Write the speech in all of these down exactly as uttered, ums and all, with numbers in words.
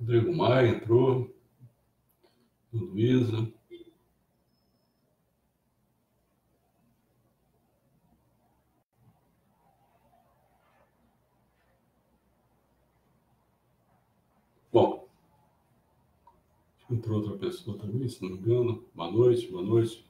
Rodrigo Maia entrou. Luísa. Bom, entrou outra pessoa também, se não me engano. Boa noite, boa noite.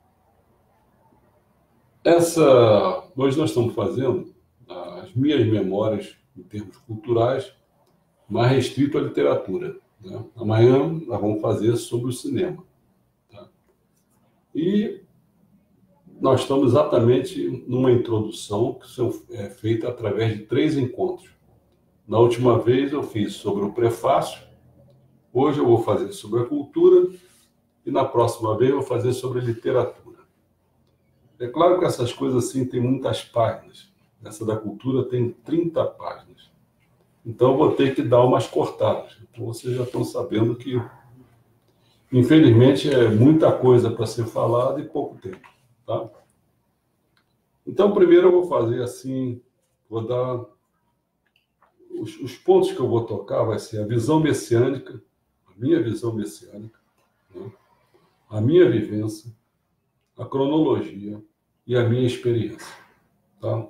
Essa, hoje nós estamos fazendo as minhas memórias em termos culturais, mais restrito à literatura, né? Amanhã nós vamos fazer sobre o cinema. Tá? E nós estamos exatamente numa introdução que é feita através de três encontros. Na última vez eu fiz sobre o prefácio, hoje eu vou fazer sobre a cultura e na próxima vez eu vou fazer sobre a literatura. É claro que essas coisas assim têm muitas páginas. Essa da cultura tem trinta páginas. Então eu vou ter que dar umas cortadas. Então vocês já estão sabendo que, infelizmente, é muita coisa para ser falada e pouco tempo. Tá? Então primeiro eu vou fazer assim, vou dar... Os, os pontos que eu vou tocar vai ser a visão messiânica, a minha visão messiânica, né? A minha vivência, a cronologia e a minha experiência. Tá?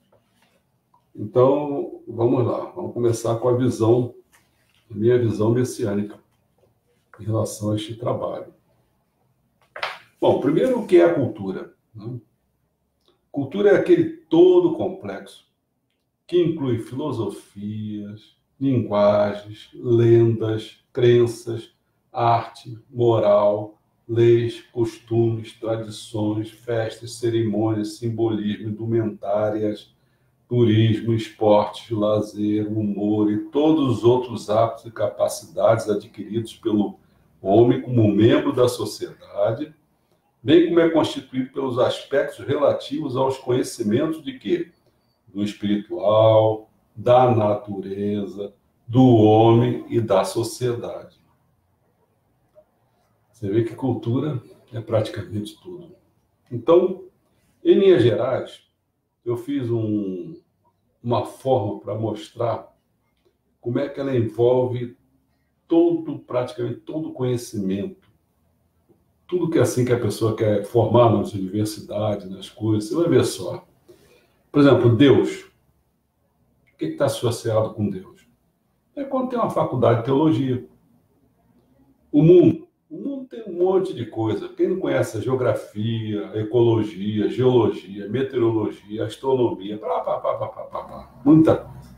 Então, vamos lá. Vamos começar com a visão, a minha visão messiânica em relação a este trabalho. Bom, primeiro, o que é a cultura? Né? Cultura é aquele todo complexo que inclui filosofias, linguagens, lendas, crenças, arte, moral, leis, costumes, tradições, festas, cerimônias, simbolismo, indumentárias, turismo, esportes, lazer, humor e todos os outros hábitos e capacidades adquiridos pelo homem como membro da sociedade, bem como é constituído pelos aspectos relativos aos conhecimentos de quê? Do espiritual, da natureza, do homem e da sociedade. Você vê que cultura é praticamente tudo. Então, em linhas gerais, eu fiz um, uma forma para mostrar como é que ela envolve todo, praticamente todo o conhecimento. Tudo que é assim que a pessoa quer formar nas universidades, nas coisas, você vai ver só. Por exemplo, Deus. O que está associado com Deus? É quando tem uma faculdade de teologia. O mundo. O mundo tem um monte de coisa. Quem não conhece a geografia, a ecologia, a geologia, a meteorologia, a astronomia, pá, pá, pá, pá, pá, pá, pá. Muita coisa.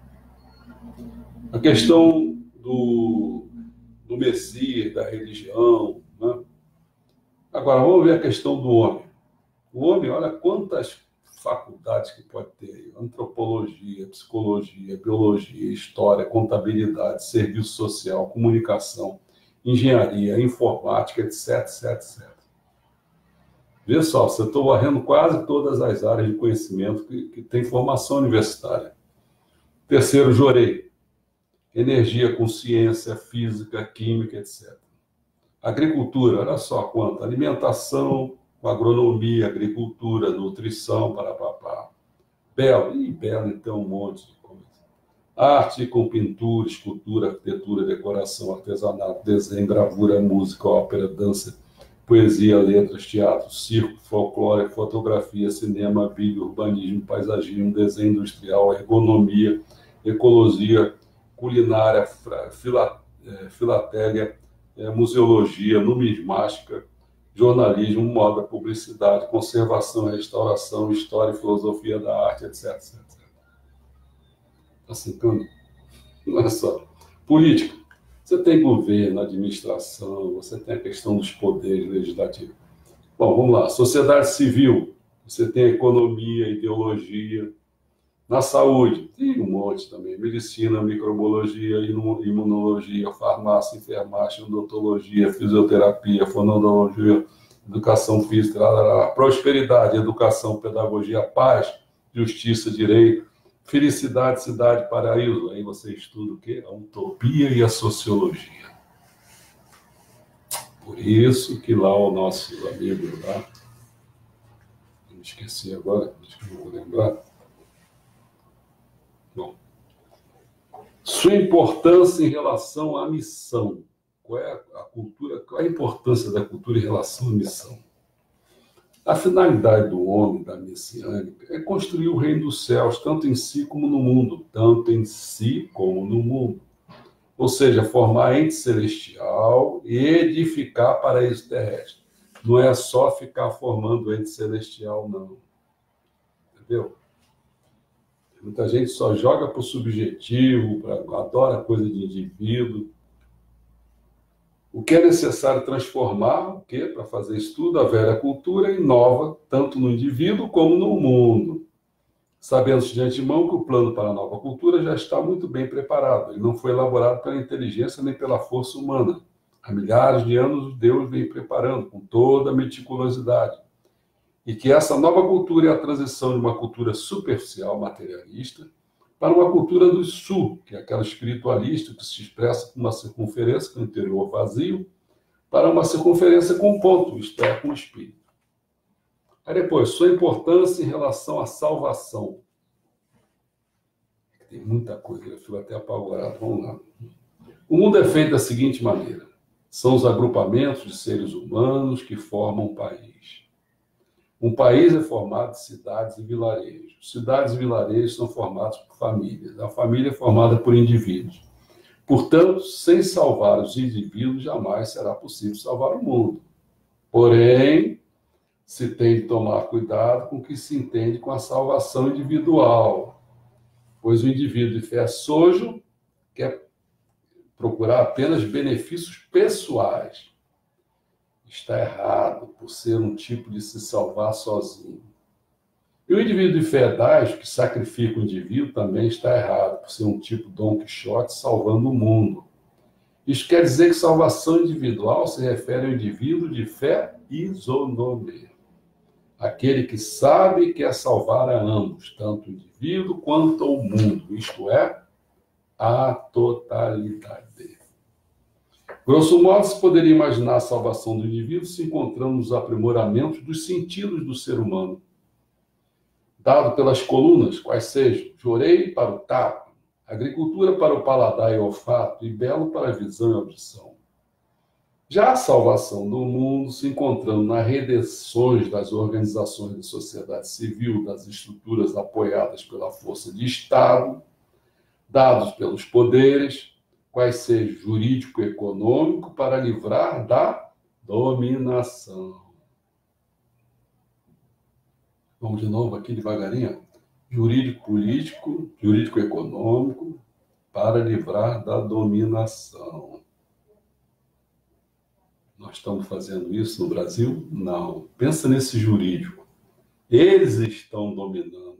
A questão do, do Messias, da religião. Né? Agora, vamos ver a questão do homem. O homem, olha quantas faculdades que pode ter. Antropologia, psicologia, biologia, história, contabilidade, serviço social, comunicação, engenharia, informática, etc, etc, etcétera. Vê só, você está varrendo quase todas as áreas de conhecimento que, que tem formação universitária. Terceiro, Jorei. Energia com ciência, física, química, etcétera. Agricultura, olha só quanto. Alimentação, agronomia, agricultura, nutrição, parapapá. Belo, e belo então um monte de coisa. Arte com pintura, escultura, arquitetura, decoração, artesanato, desenho, gravura, música, ópera, dança, poesia, letras, teatro, circo, folclore, fotografia, cinema, vídeo, urbanismo, paisagismo, desenho industrial, ergonomia, ecologia, culinária, fila, é, filatélia, é, museologia, numismática, jornalismo, moda, publicidade, conservação, restauração, história e filosofia da arte, etc, etcétera. Está sentando? Olha só. Política. Você tem governo, administração, você tem a questão dos poderes legislativos. Bom, vamos lá. Sociedade civil. Você tem a economia, ideologia. Na saúde, tem um monte também. Medicina, microbiologia, imunologia, farmácia, enfermagem, odontologia, fisioterapia, fonoaudiologia, educação física, lá, lá, lá. Prosperidade, educação, pedagogia, paz, justiça, direito, felicidade, cidade, paraíso. Aí você estuda o quê? A utopia e a sociologia. Por isso que lá o nosso amigo lá, eu me esqueci agora, acho que não vou lembrar. Bom, Sua importância em relação à missão. Qual é a cultura, qual é a importância da cultura em relação à missão? A finalidade do homem, da messiânica, é construir o reino dos céus, tanto em si como no mundo, tanto em si como no mundo. Ou seja, formar ente celestial e edificar paraíso terrestre. Não é só ficar formando ente celestial, não. Entendeu? Muita gente só joga para o subjetivo, pra, adora coisa de indivíduo. O que é necessário transformar, o quê? Para fazer isso tudo, a velha cultura inova, tanto no indivíduo como no mundo. Sabendo de antemão que o plano para a nova cultura já está muito bem preparado. Ele não foi elaborado pela inteligência nem pela força humana. Há milhares de anos, Deus vem preparando com toda a meticulosidade. E que essa nova cultura é a transição de uma cultura superficial, materialista, para uma cultura do sul, que é aquela espiritualista que se expressa com uma circunferência com o interior vazio, para uma circunferência com ponto, isto é, com o espírito. Aí depois, sua importância em relação à salvação. Tem muita coisa, eu fico até apavorado, vamos lá. O mundo é feito da seguinte maneira. São os agrupamentos de seres humanos que formam um país. Um país é formado de cidades e vilarejos. Cidades e vilarejos são formados por famílias. A família é formada por indivíduos. Portanto, sem salvar os indivíduos, jamais será possível salvar o mundo. Porém, se tem de tomar cuidado com o que se entende com a salvação individual, pois o indivíduo de fé sojo quer procurar apenas benefícios pessoais. Está errado, por ser um tipo de se salvar sozinho. E o indivíduo de fé dágio, que sacrifica o indivíduo, também está errado, por ser um tipo Dom Quixote salvando o mundo. Isso quer dizer que salvação individual se refere ao indivíduo de fé isonômica. Aquele que sabe e quer salvar a ambos, tanto o indivíduo quanto o mundo, isto é, a totalidade. Grosso modo, se poderia imaginar a salvação do indivíduo se encontrando nos aprimoramentos dos sentidos do ser humano, dado pelas colunas, quais sejam jorei para o tato, agricultura para o paladar e olfato, e belo para a visão e audição. Já a salvação do mundo se encontrando nas redenções das organizações de sociedade civil, das estruturas apoiadas pela força de Estado, dados pelos poderes, quais sejam jurídico e econômico, para livrar da dominação. Vamos de novo aqui devagarinho. Jurídico político, jurídico econômico, para livrar da dominação. Nós estamos fazendo isso no Brasil? Não. Pensa nesse jurídico. Eles estão dominando.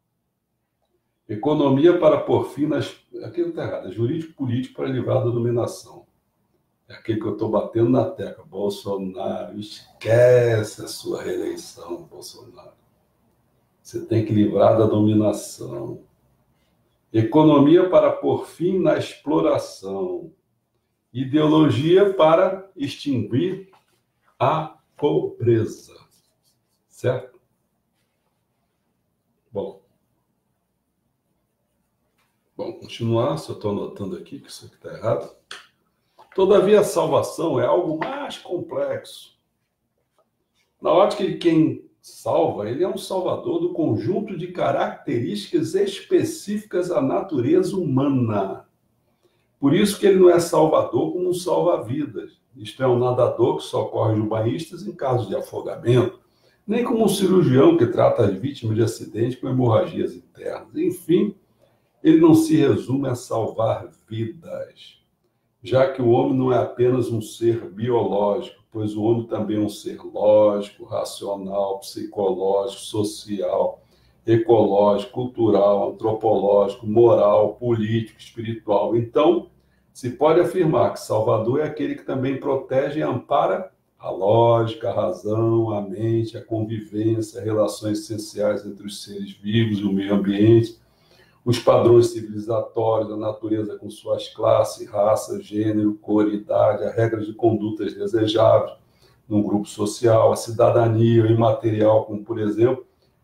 Economia para pôr fim nas... Aquilo está errado. É jurídico político para livrar da dominação. É aquele que eu estou batendo na tecla. Bolsonaro, esquece a sua reeleição, Bolsonaro. Você tem que livrar da dominação. Economia para pôr fim na exploração. Ideologia para extinguir a pobreza. Certo? Bom. Bom, continuar, só estou anotando aqui que isso aqui está errado. Todavia, a salvação é algo mais complexo. Na ótica de quem salva, ele é um salvador do conjunto de características específicas à natureza humana. Por isso que ele não é salvador como um salva-vidas. Isto é, um nadador que socorre os banhistas em caso de afogamento, nem como um cirurgião que trata as vítimas de acidente com hemorragias internas. Enfim, ele não se resume a salvar vidas, já que o homem não é apenas um ser biológico, pois o homem também é um ser lógico, racional, psicológico, social, ecológico, cultural, antropológico, moral, político, espiritual. Então, se pode afirmar que Salvador é aquele que também protege e ampara a lógica, a razão, a mente, a convivência, relações essenciais entre os seres vivos e o meio ambiente, os padrões civilizatórios, a natureza com suas classes, raça, gênero, cor, idade, as regras de condutas desejáveis num grupo social, a cidadania, o imaterial, como, por exemplo,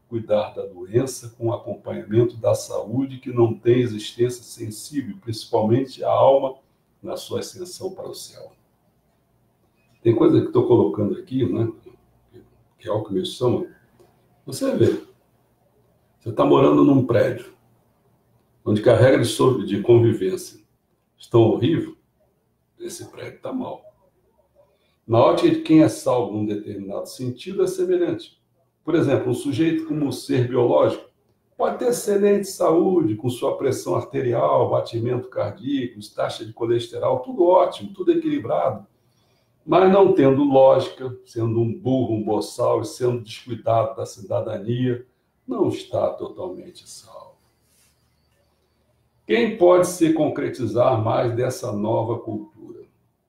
cuidar da doença com acompanhamento da saúde que não tem existência sensível, principalmente a alma na sua ascensão para o céu. Tem coisa que estou colocando aqui, né? Que é o que me chama. Você vê, você está morando num prédio onde que as regras de convivência estão horríveis, esse prédio está mal. Na ótica de quem é salvo num determinado sentido, é semelhante. Por exemplo, um sujeito como um ser biológico pode ter excelente saúde, com sua pressão arterial, batimento cardíaco, taxa de colesterol, tudo ótimo, tudo equilibrado, mas não tendo lógica, sendo um burro, um boçal e sendo descuidado da cidadania, não está totalmente salvo. Quem pode se concretizar mais dessa nova cultura?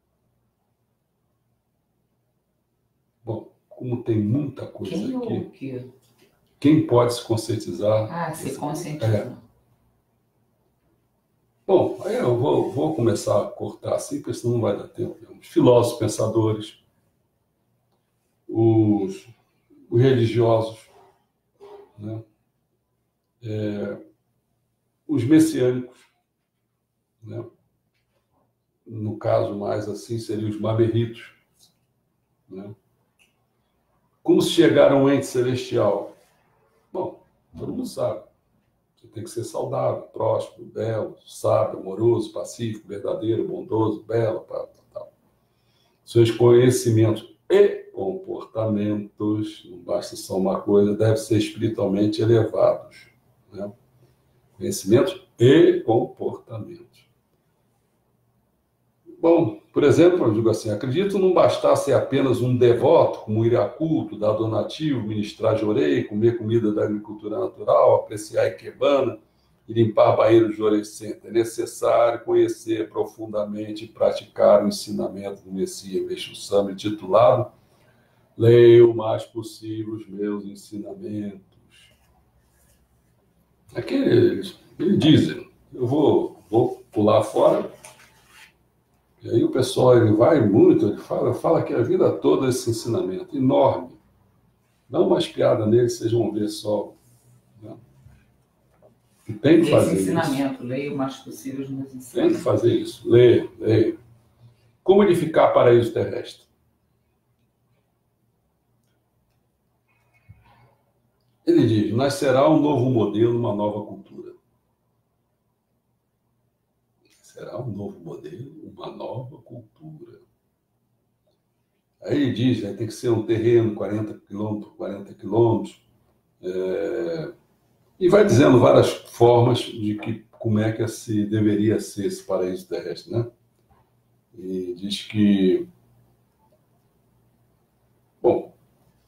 Bom, como tem muita coisa Quem aqui... ou o quê? Quem pode se conscientizar? Ah, se conscientizar. É. Bom, aí eu vou, vou começar a cortar assim, porque senão não vai dar tempo. Os filósofos pensadores, os, os religiosos, né? É, os messiânicos, né? No caso mais assim, seriam os mamerritos, né? Como se chegar a um ente celestial? Bom, todo mundo sabe. Você tem que ser saudável, próspero, belo, sábio, amoroso, pacífico, verdadeiro, bondoso, belo, tal, tal. Seus conhecimentos e comportamentos, não basta só uma coisa, devem ser espiritualmente elevados, né? Conhecimentos e comportamentos. Bom, por exemplo, eu digo assim, acredito não bastar ser apenas um devoto, como ir a culto, dar donativo, ministrar jorei, comer comida da agricultura natural, apreciar ikebana e limpar banheiros de orecenta. É necessário conhecer profundamente e praticar o ensinamento do Messias Meixo Sama, intitulado Leia o mais possível os meus ensinamentos. Aqui eles, eles dizem, eu vou, vou pular fora. E aí o pessoal ele vai muito, ele fala, fala que a vida toda esse ensinamento enorme. Dá uma espiada nele, vocês vão ver só. Né? E tem que fazer esse ensinamento, isso. leia o mais possível os meus ensinamentos. Tem que fazer isso, leia, leia. Como edificar paraíso terrestre? Ele diz, nascerá um novo modelo, uma nova cultura. Será um novo modelo, uma nova cultura. Aí ele diz, né, tem que ser um terreno quarenta quilômetros por quarenta quilômetros, é... e vai dizendo várias formas de que, como é que se deveria ser esse paraíso terrestre, né? E diz que, bom,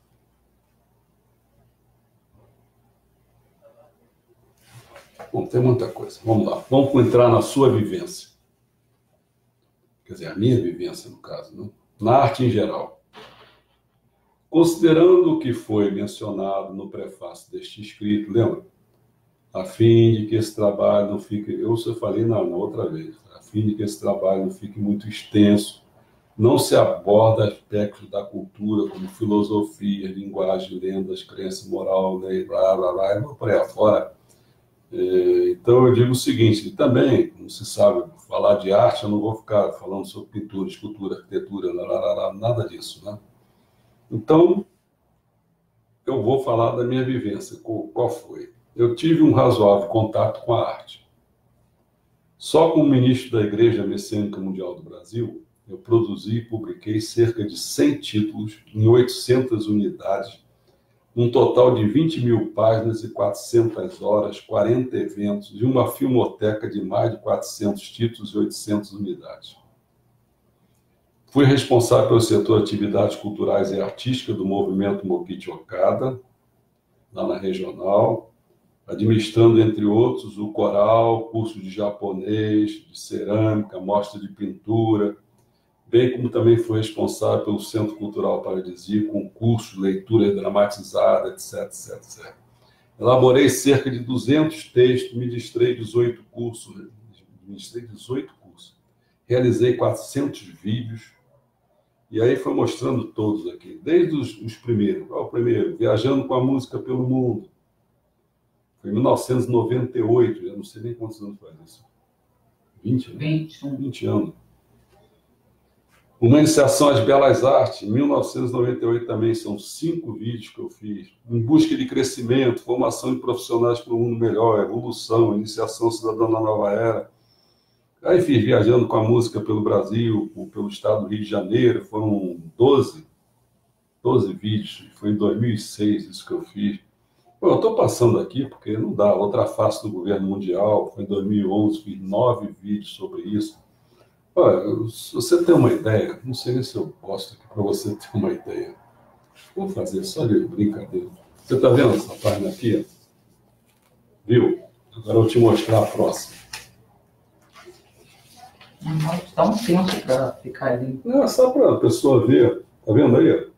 bom, tem muita coisa. Vamos lá, vamos entrar na sua vivência. Quer dizer, a minha vivência, no caso, né? Na arte em geral. Considerando o que foi mencionado no prefácio deste escrito, lembra? A fim de que esse trabalho não fique... Eu só falei na, na outra vez. A fim de que esse trabalho não fique muito extenso, não se aborda aspectos da cultura, como filosofia, linguagem, lendas, crença moral, né? Blá, blá, blá, e vou por aí afora. Então eu digo o seguinte, também, como se sabe, falar de arte, eu não vou ficar falando sobre pintura, escultura, arquitetura, nada disso, né? Então, eu vou falar da minha vivência. Qual foi? Eu tive um razoável contato com a arte. Só como ministro da Igreja Messiânica Mundial do Brasil, eu produzi e publiquei cerca de cem títulos em oitocentas unidades, um total de vinte mil páginas e quatrocentas horas, quarenta eventos, e uma filmoteca de mais de quatrocentos títulos e oitocentas unidades. Fui responsável pelo setor de atividades culturais e artísticas do movimento Mokichi Okada, lá na regional, administrando, entre outros, o coral, curso de japonês, de cerâmica, mostra de pintura, bem como também fui responsável pelo Centro Cultural Paradisíaco, com curso, leitura dramatizada, etc, etc, etcétera. Elaborei cerca de duzentos textos, ministrei dezoito cursos, ministrei dezoito cursos, realizei quatrocentos vídeos, e aí foi mostrando todos aqui, desde os, os primeiros. Qual é o primeiro? Viajando com a música pelo mundo, Foi em mil novecentos e noventa e oito, eu não sei nem quantos anos faz isso. vinte, né? vinte. vinte anos. Uma iniciação às Belas Artes, em mil novecentos e noventa e oito também, são cinco vídeos que eu fiz. Em busca de crescimento, formação de profissionais para um mundo melhor, evolução, iniciação cidadã na nova era. Aí fiz Viajando com a Música pelo Brasil, pelo estado do Rio de Janeiro, foram doze, doze vídeos, foi em dois mil e seis isso que eu fiz. Bom, eu estou passando aqui porque não dá, outra face do governo mundial, foi em dois mil e onze, fiz nove vídeos sobre isso. Olha, se você tem uma ideia, não sei nem se eu posto aqui para você ter uma ideia. Vou fazer só de brincadeira. Você está vendo essa página aqui? Viu? Agora eu vou te mostrar a próxima. Não dá um tempo para ficar ali. Não, é só para a pessoa ver. Está vendo aí?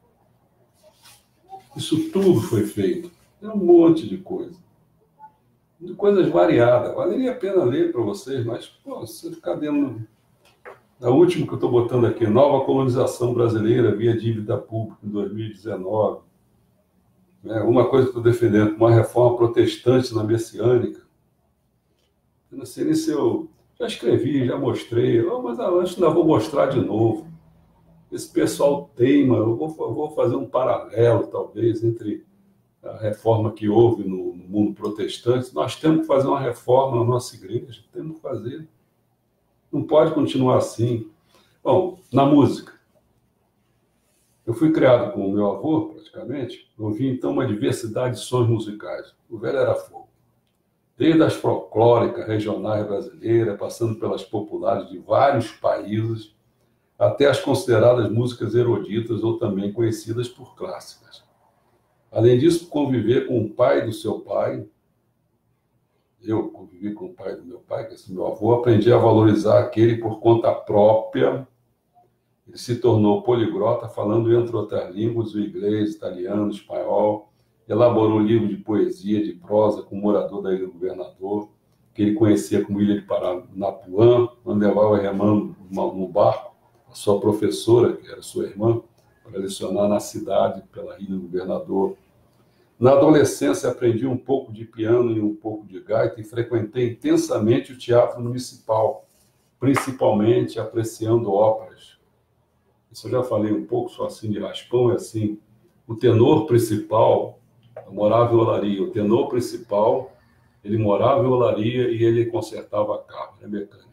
Isso tudo foi feito. É um monte de coisa. De coisas variadas. Valeria a pena ler para vocês, mas, pô, se você ficar dentro... A última que eu estou botando aqui, Nova Colonização Brasileira via Dívida Pública, em dois mil e dezenove. É, uma coisa que eu estou defendendo, uma reforma protestante na messiânica. Eu não sei nem se eu... Já escrevi, já mostrei, oh, mas antes ainda vou mostrar de novo. Esse pessoal teima, eu vou, eu vou fazer um paralelo, talvez, entre a reforma que houve no, no mundo protestante. Nós temos que fazer uma reforma na nossa igreja, temos que fazer. Não pode continuar assim. Bom, na música. Eu fui criado com o meu avô, praticamente. Eu ouvi, então, uma diversidade de sons musicais. O velho era fogo. Desde as folclóricas regionais brasileiras, passando pelas populares de vários países, até as consideradas músicas eruditas ou também conhecidas por clássicas. Além disso, conviver com o pai do seu pai, eu convivi com o pai do meu pai, que é esse meu avô, aprendi a valorizar aquele por conta própria. Ele se tornou poliglota, falando entre outras línguas, o inglês, italiano, espanhol. Elaborou um livro de poesia, de prosa, com o morador da Ilha do Governador, que ele conhecia como Ilha de Paranapuã, onde levava remando no barco a sua professora, que era sua irmã, para lecionar na cidade, pela Ilha do Governador. Na adolescência, aprendi um pouco de piano e um pouco de gaita e frequentei intensamente o teatro municipal, principalmente apreciando óperas. Isso eu já falei um pouco, só assim de raspão, é assim, o tenor principal morava em Olaria, o tenor principal, ele morava em Olaria e ele consertava carro, era mecânico.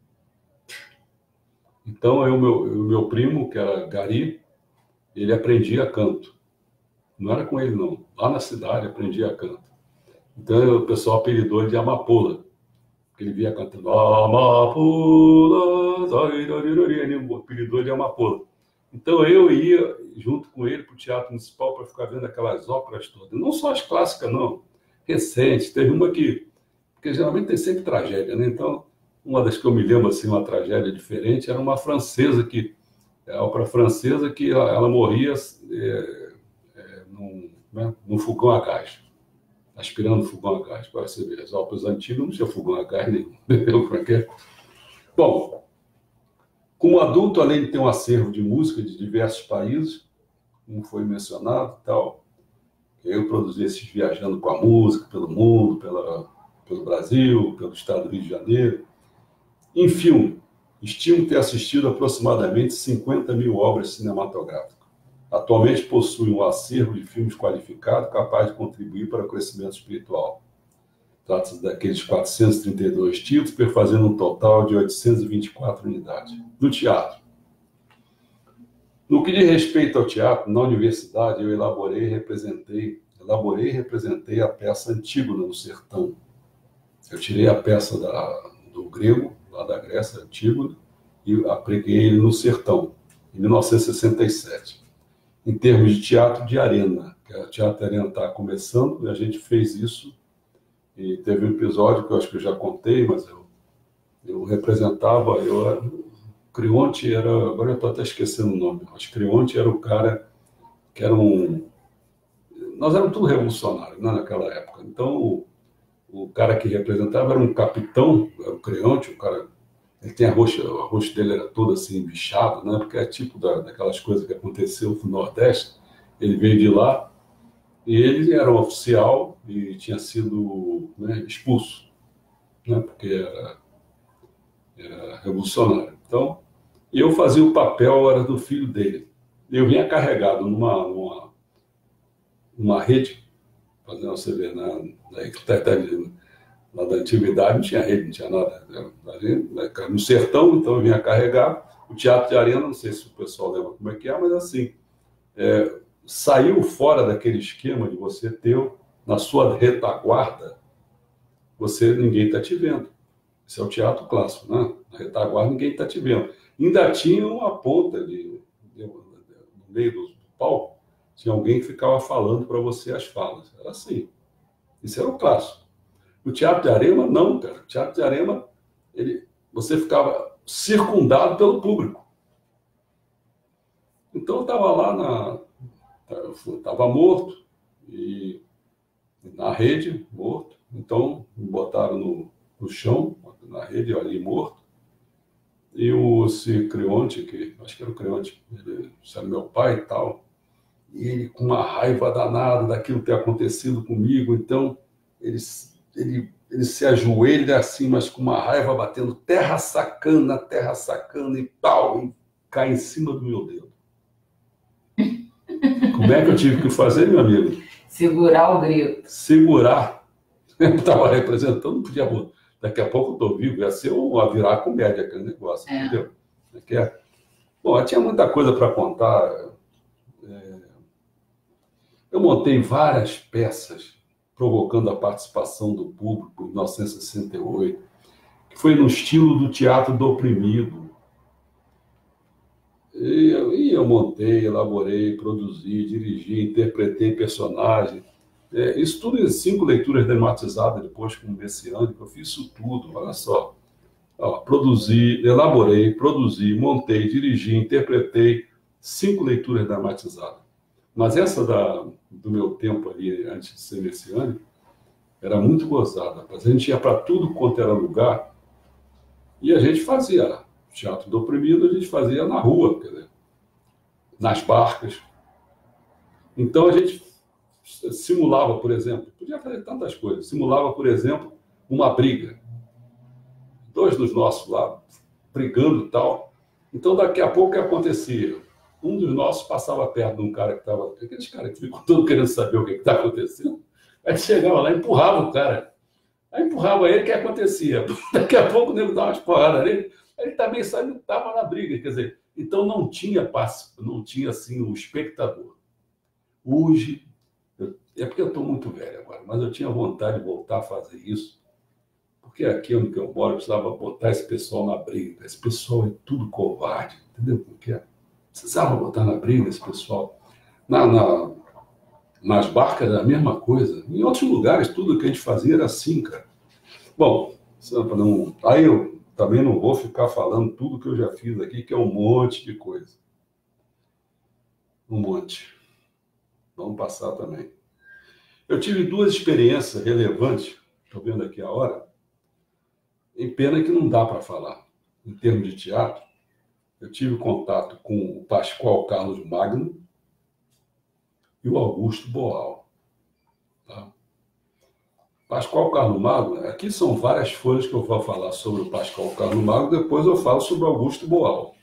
Então, eu, meu, o meu primo, que era Gari, ele aprendia canto. Não era com ele, não. Lá na cidade, aprendia canto. Então, o pessoal apelidou ele de Amapola. Porque ele via cantando Amapola, ele apelidou ele de Amapola. Então, eu ia junto com ele para o Teatro Municipal para ficar vendo aquelas óperas todas. Não só as clássicas, não. Recentes. Teve uma que... Porque geralmente tem sempre tragédia, né? Então, uma das que eu me lembro, assim, uma tragédia diferente, era uma francesa que... A ópera francesa que ela, ela morria... É, Num, né, num fogão a gás, aspirando fogão a gás, para você ver. As óperas antigas não tinha fogão a gás nenhum. Bom, como adulto, além de ter um acervo de música de diversos países, como foi mencionado e tal, eu produzi esses Viajando com a Música pelo mundo, pela, pelo Brasil, pelo estado do Rio de Janeiro. Em filme, estimo ter assistido aproximadamente cinquenta mil obras cinematográficas. Atualmente possui um acervo de filmes qualificado capaz de contribuir para o crescimento espiritual. Trata-se daqueles quatrocentos e trinta e dois títulos, perfazendo um total de oitocentas e vinte e quatro unidades. No teatro. No que diz respeito ao teatro, na universidade eu elaborei e representei, elaborei e representei a peça Antígona no Sertão. Eu tirei a peça da, do grego, lá da Grécia, Antígona, e apliquei ele no Sertão, em mil novecentos e sessenta e sete. Em termos de teatro de arena, que o teatro de arena está começando, e a gente fez isso, e teve um episódio que eu acho que eu já contei, mas eu, eu representava, eu era, o Creonte era, agora eu estou até esquecendo o nome, mas Creonte era o cara que era um... Nós éramos tudo revolucionários, né, naquela época, então o, o cara que representava era um capitão, era o Creonte, o cara... Ele tem a roxa, o rosto dele era todo assim, bichado, né? Porque é tipo da, daquelas coisas que aconteceu no Nordeste. Ele veio de lá E ele era um oficial e tinha sido, né, expulso, né, porque era, era revolucionário. Então, eu fazia o papel, era do filho dele. Eu vinha carregado numa, numa, numa rede, fazendo você ver, na, na, lá da antiguidade não tinha rede, não tinha nada. No sertão, então eu vinha carregado. O teatro de arena, não sei se o pessoal lembra como é que é, mas assim, é, saiu fora daquele esquema de você ter na sua retaguarda, você, ninguém está te vendo. Esse é o teatro clássico, né? Na retaguarda ninguém está te vendo. Ainda tinha uma ponta de, de, no meio do, do palco, tinha alguém que ficava falando para você as falas. Era assim. Isso era o clássico. No teatro de arena, não, cara. O teatro de arena, ele, você ficava circundado pelo público. Então eu estava lá na... Estava morto, e na rede, morto. Então me botaram no, no chão, na rede, ali morto. E o esse Creonte, que acho que era o Creonte, ele era meu pai e tal, e ele com uma raiva danada daquilo ter acontecido comigo, então ele, ele, ele se ajoelha assim, mas com uma raiva batendo, terra sacana, terra sacana e tal, e cai em cima do meu dedo. Como é que eu tive que fazer, meu amigo? Segurar o grito. Segurar. Eu estava representando, não podia... Daqui a pouco eu estou vivo, ia ser uma virar comédia aquele negócio, é. Entendeu? É. Bom, tinha muita coisa para contar. É... Eu montei várias peças provocando a participação do público em mil novecentos e sessenta e oito, que foi no estilo do teatro do oprimido. E eu, e eu montei, elaborei, produzi, dirigi, interpretei personagem. É, isso tudo em cinco leituras dramatizadas, depois com o Messiânico, eu fiz isso tudo, olha só. Ó, produzi, elaborei, produzi, montei, dirigi, interpretei, cinco leituras dramatizadas. Mas essa da, do meu tempo ali, antes de ser Messiânico, era muito gozada. A gente ia para tudo quanto era lugar, e a gente fazia teatro do oprimido, a gente fazia na rua, quer dizer, nas barcas. Então a gente simulava, por exemplo, podia fazer tantas coisas, simulava, por exemplo, uma briga. Dois dos nossos lá, brigando e tal. Então, daqui a pouco, o que acontecia? Um dos nossos passava perto de um cara que estava... Aqueles caras que ficam todos querendo saber o que está acontecendo. Aí chegava lá e empurrava o cara. Aí empurrava ele, o que acontecia? Daqui a pouco o nego dava umas porradas nele. Ele também só estava na briga. Quer dizer, então não tinha, não tinha assim, o espectador. Hoje... É porque eu estou muito velho agora, mas eu tinha vontade de voltar a fazer isso, porque aqui onde eu moro eu precisava botar esse pessoal na briga. Esse pessoal é tudo covarde, entendeu? Porque precisava botar na briga esse pessoal. Na, na, nas barcas era a mesma coisa. Em outros lugares, tudo que a gente fazia era assim, cara. Bom, não, aí eu também não vou ficar falando tudo que eu já fiz aqui, que é um monte de coisa. Um monte. Vamos passar também. Eu tive duas experiências relevantes, estou vendo aqui a hora, em pena que não dá para falar. Em termos de teatro, eu tive contato com o Pascoal Carlos Magno e o Augusto Boal. Tá? Pascoal Carlos Magno, aqui são várias folhas que eu vou falar sobre o Pascoal Carlos Magno, depois eu falo sobre o Augusto Boal.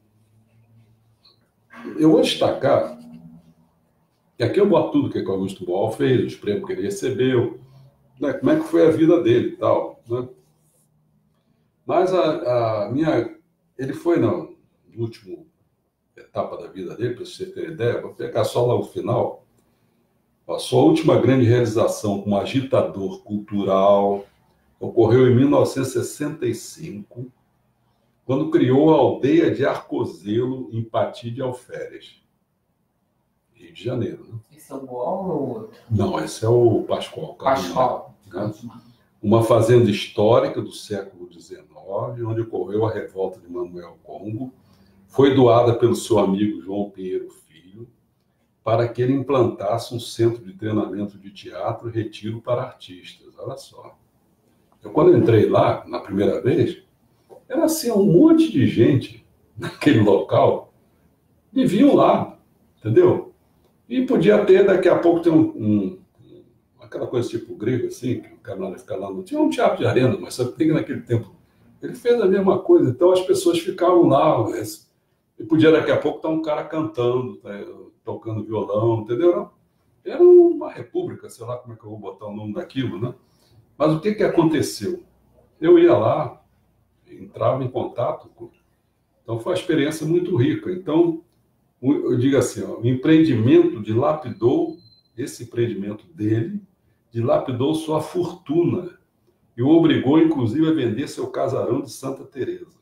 Eu vou destacar... E aqui eu boto tudo que o Augusto Boal fez, os prêmios que ele recebeu, né, como é que foi a vida dele e tal. Né? Mas a, a minha... Ele foi na última etapa da vida dele, para você ter ideia, vou pegar só lá o final. A sua última grande realização como agitador cultural ocorreu em mil novecentos e sessenta e cinco, quando criou a aldeia de Arcozelo, em Pati de Alferes. Rio de Janeiro, né? Esse é o Boal ou o outro? Não, esse é o Pascoal. Pascoal. Né? Uma fazenda histórica do século dezenove, onde ocorreu a revolta de Manuel Congo, foi doada pelo seu amigo João Pinheiro Filho, para que ele implantasse um centro de treinamento de teatro e retiro para artistas. Olha só. Eu, quando entrei lá, na primeira vez, era assim, um monte de gente naquele local, viviam lá, entendeu? E podia ter, daqui a pouco, ter um, um, aquela coisa tipo grego, assim, que o cara fica lá, não tinha um teatro de arena, mas só que tem naquele tempo. Ele fez a mesma coisa, então as pessoas ficavam lá, mas, e podia daqui a pouco estar um cara cantando, né, tocando violão, entendeu? Era uma república, sei lá como é que eu vou botar o nome daquilo, né? Mas o que que aconteceu? Eu ia lá, entrava em contato com... Então foi uma experiência muito rica. Então, eu digo assim, ó, o empreendimento dilapidou, esse empreendimento dele, dilapidou sua fortuna e o obrigou, inclusive, a vender seu casarão de Santa Teresa.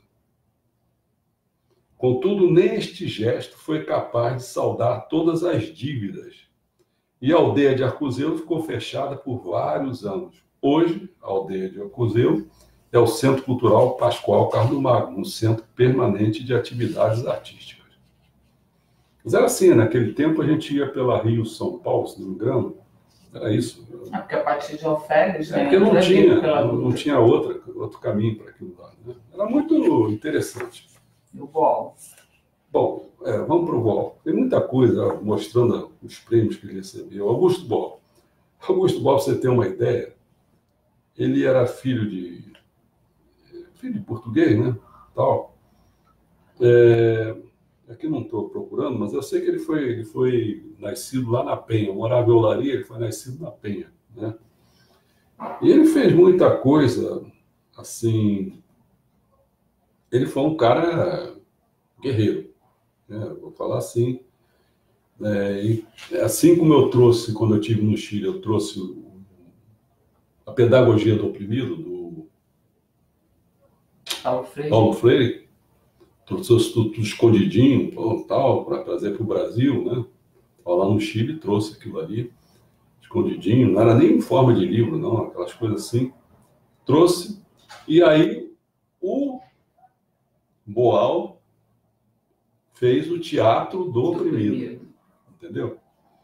Contudo, nem este gesto foi capaz de saldar todas as dívidas. E a aldeia de Arcuzeu ficou fechada por vários anos. Hoje, a aldeia de Arcuzeu é o Centro Cultural Pascoal Carlos Magno, um centro permanente de atividades artísticas. Mas era assim, naquele tempo a gente ia pela Rio-São Paulo, se não me engano, era isso. É porque a partir de Alferes, É né? porque não tinha, pela não, não tinha outra, outro caminho para aquilo lá, né? Era muito interessante. E o bolo. Bom, é, vamos para o Boll. Tem muita coisa mostrando os prêmios que ele recebeu. Augusto Boll. Augusto Boll, para você ter uma ideia, ele era filho de filho de português, né? Tal. É, aqui não estou procurando, mas eu sei que ele foi, ele foi nascido lá na Penha. Eu morava em Olaria, ele foi nascido na Penha, né? E ele fez muita coisa, assim... Ele foi um cara guerreiro, né? Vou falar assim. É, e assim como eu trouxe, quando eu estive no Chile, eu trouxe o, a pedagogia do oprimido, do Paulo Freire. Paulo Freire, trouxe tudo escondidinho, tal, para trazer para o Brasil, né? Lá no Chile trouxe aquilo ali, escondidinho, não era nem em forma de livro, não, aquelas coisas assim. Trouxe, e aí o Boal fez o teatro do oprimido, entendeu?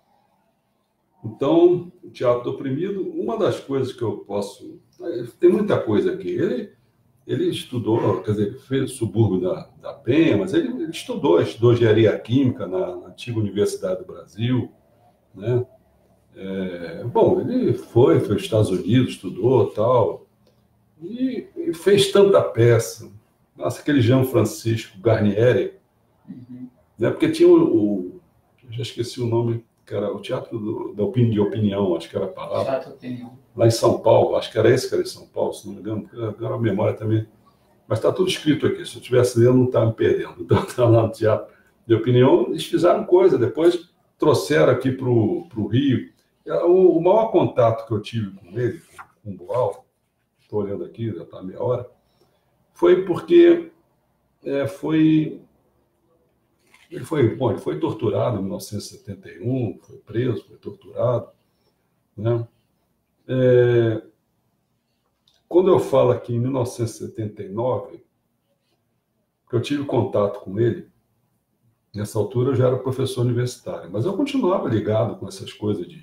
Então, o teatro do oprimido, uma das coisas que eu posso... Tem muita coisa aqui. Ele, ele estudou, quer dizer, ele fez o subúrbio da, da Penha, mas ele, ele estudou, estudou engenharia química na, na antiga Universidade do Brasil, né? É, bom, ele foi, foi aos Estados Unidos, estudou, tal, e, e fez tanta peça. Nossa, aquele Jean Francisco Garnieri, Uhum. né? Porque tinha o, o... Eu já esqueci o nome, que era o Teatro do, da opini, de Opinião, acho que era a palavra. Teatro Opinião. Lá em São Paulo, acho que era esse que era em São Paulo, se não me engano, agora a memória também. Mas está tudo escrito aqui, se eu estivesse lendo, não estava me perdendo. Então, está lá no Teatro de Opinião, eles fizeram coisa, depois trouxeram aqui para o Rio. O, o maior contato que eu tive com ele, com o Boal, estou olhando aqui, já está meia hora, foi porque é, foi... Ele foi, bom, ele foi torturado em mil novecentos e setenta e um, foi preso, foi torturado, né? É, quando eu falo aqui em mil novecentos e setenta e nove, que eu tive contato com ele, nessa altura eu já era professor universitário, mas eu continuava ligado com essas coisas de...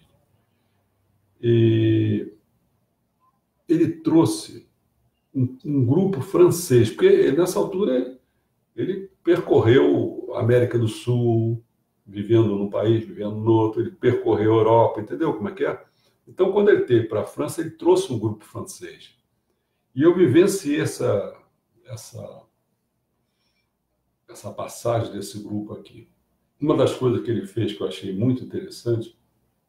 E ele trouxe um, um grupo francês, porque nessa altura ele percorreu a América do Sul, vivendo num país, vivendo no outro, ele percorreu a Europa, entendeu como é que é? Então, quando ele teve para a França, ele trouxe um grupo francês. E eu vivenciei essa, essa, essa passagem desse grupo aqui. Uma das coisas que ele fez que eu achei muito interessante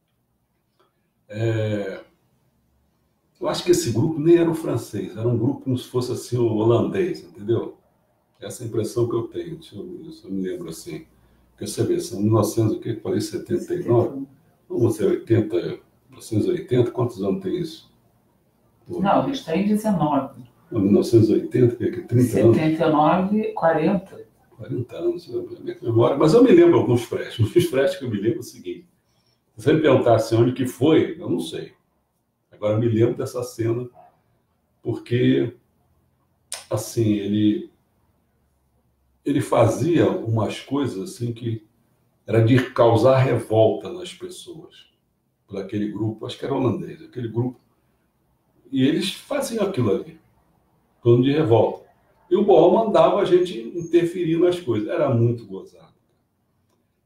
é... Eu acho que esse grupo nem era o francês, era um grupo como se fosse assim o holandês, entendeu? Essa é a impressão que eu tenho, se eu, se eu me lembro assim. Porque você vê, são mil e novecentos, o que eu falei, setenta e nove? Vamos ser oitenta, mil novecentos e oitenta, quantos anos tem isso? Não, eles têm dezenove. mil novecentos e oitenta, que é que trinta anos? setenta e nove, quarenta. quarenta anos, a minha memória. Mas eu me lembro alguns flashes. Uns flashes que eu me lembro é o seguinte. Se você me perguntasse onde que foi, eu não sei. Agora eu me lembro dessa cena porque, assim, ele, ele fazia umas coisas assim que era de causar revolta nas pessoas. Por aquele grupo, acho que era holandês, aquele grupo. E eles faziam aquilo ali, plano de revolta. E o Boal mandava a gente interferir nas coisas. Era muito gozado.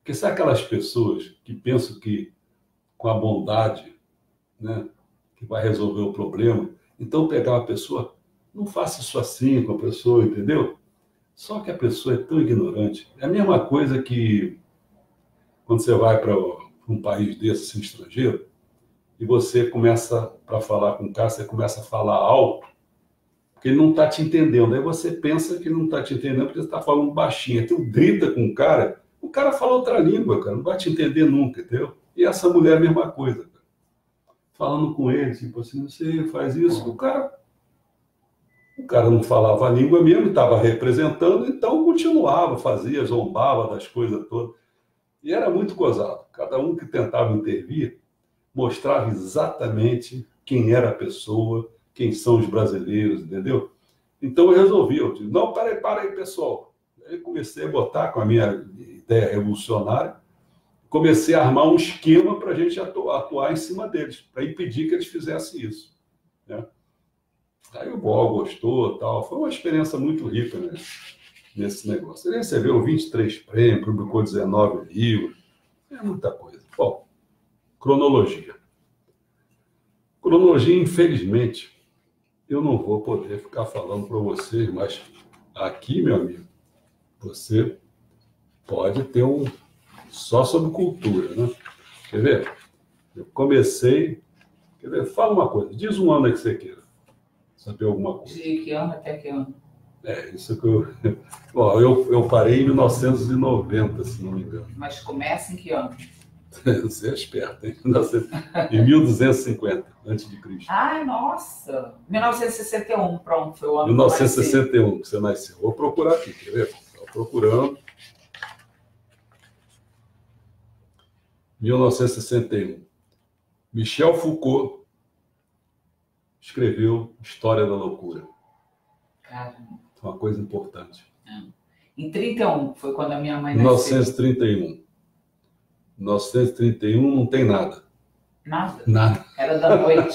Porque são aquelas pessoas que pensam que com a bondade, né, que vai resolver o problema. Então, pegar uma pessoa, não faça isso assim com a pessoa, entendeu? Só que a pessoa é tão ignorante. É a mesma coisa que quando você vai para um país desse, assim, estrangeiro, e você começa, para falar com o cara, você começa a falar alto, porque ele não está te entendendo. Aí você pensa que ele não está te entendendo porque você está falando baixinho. Então grita com o cara, o cara fala outra língua, cara, não vai te entender nunca, entendeu? E essa mulher é a mesma coisa, cara. Falando com ele, tipo assim, você faz isso, o cara, o cara não falava a língua mesmo, estava representando, então continuava, fazia, zombava das coisas todas. E era muito gozado. Cada um que tentava intervir mostrava exatamente quem era a pessoa, quem são os brasileiros, entendeu? Então eu resolvi, eu disse, não, para aí, para aí, pessoal. Aí comecei a botar com a minha ideia revolucionária, comecei a armar um esquema para a gente atuar, atuar em cima deles, para impedir que eles fizessem isso, né? Aí o Boal gostou, tal. Foi uma experiência muito rica, né, nesse negócio. Ele recebeu vinte e três prêmios, publicou dezenove livros, é muita coisa. Bom, cronologia. Cronologia, infelizmente, eu não vou poder ficar falando para vocês, mas aqui, meu amigo, você pode ter um só sobre cultura, né? Quer ver? Eu comecei... Quer ver? Fala uma coisa. Diz um ano aí que você queira saber alguma coisa. De que ano até que ano? É, isso que eu... Bom, eu, eu parei em mil novecentos e noventa, se não me engano. Mas começa em que ano? Você é esperto, hein? Em mil duzentos e cinquenta, antes de Cristo. Ai, nossa! mil novecentos e sessenta e um, pronto, foi o ano mil novecentos e que eu sessenta e um, que você nasceu. Vou procurar aqui, quer ver? Estou procurando. mil novecentos e sessenta e um. Michel Foucault escreveu História da Loucura. Caramba. Uma coisa importante. É. Em trinta e um, foi quando a minha mãe mil novecentos e nasceu. trinta e um. mil novecentos e trinta e um não tem nada. Nada? Nada. Era da noite.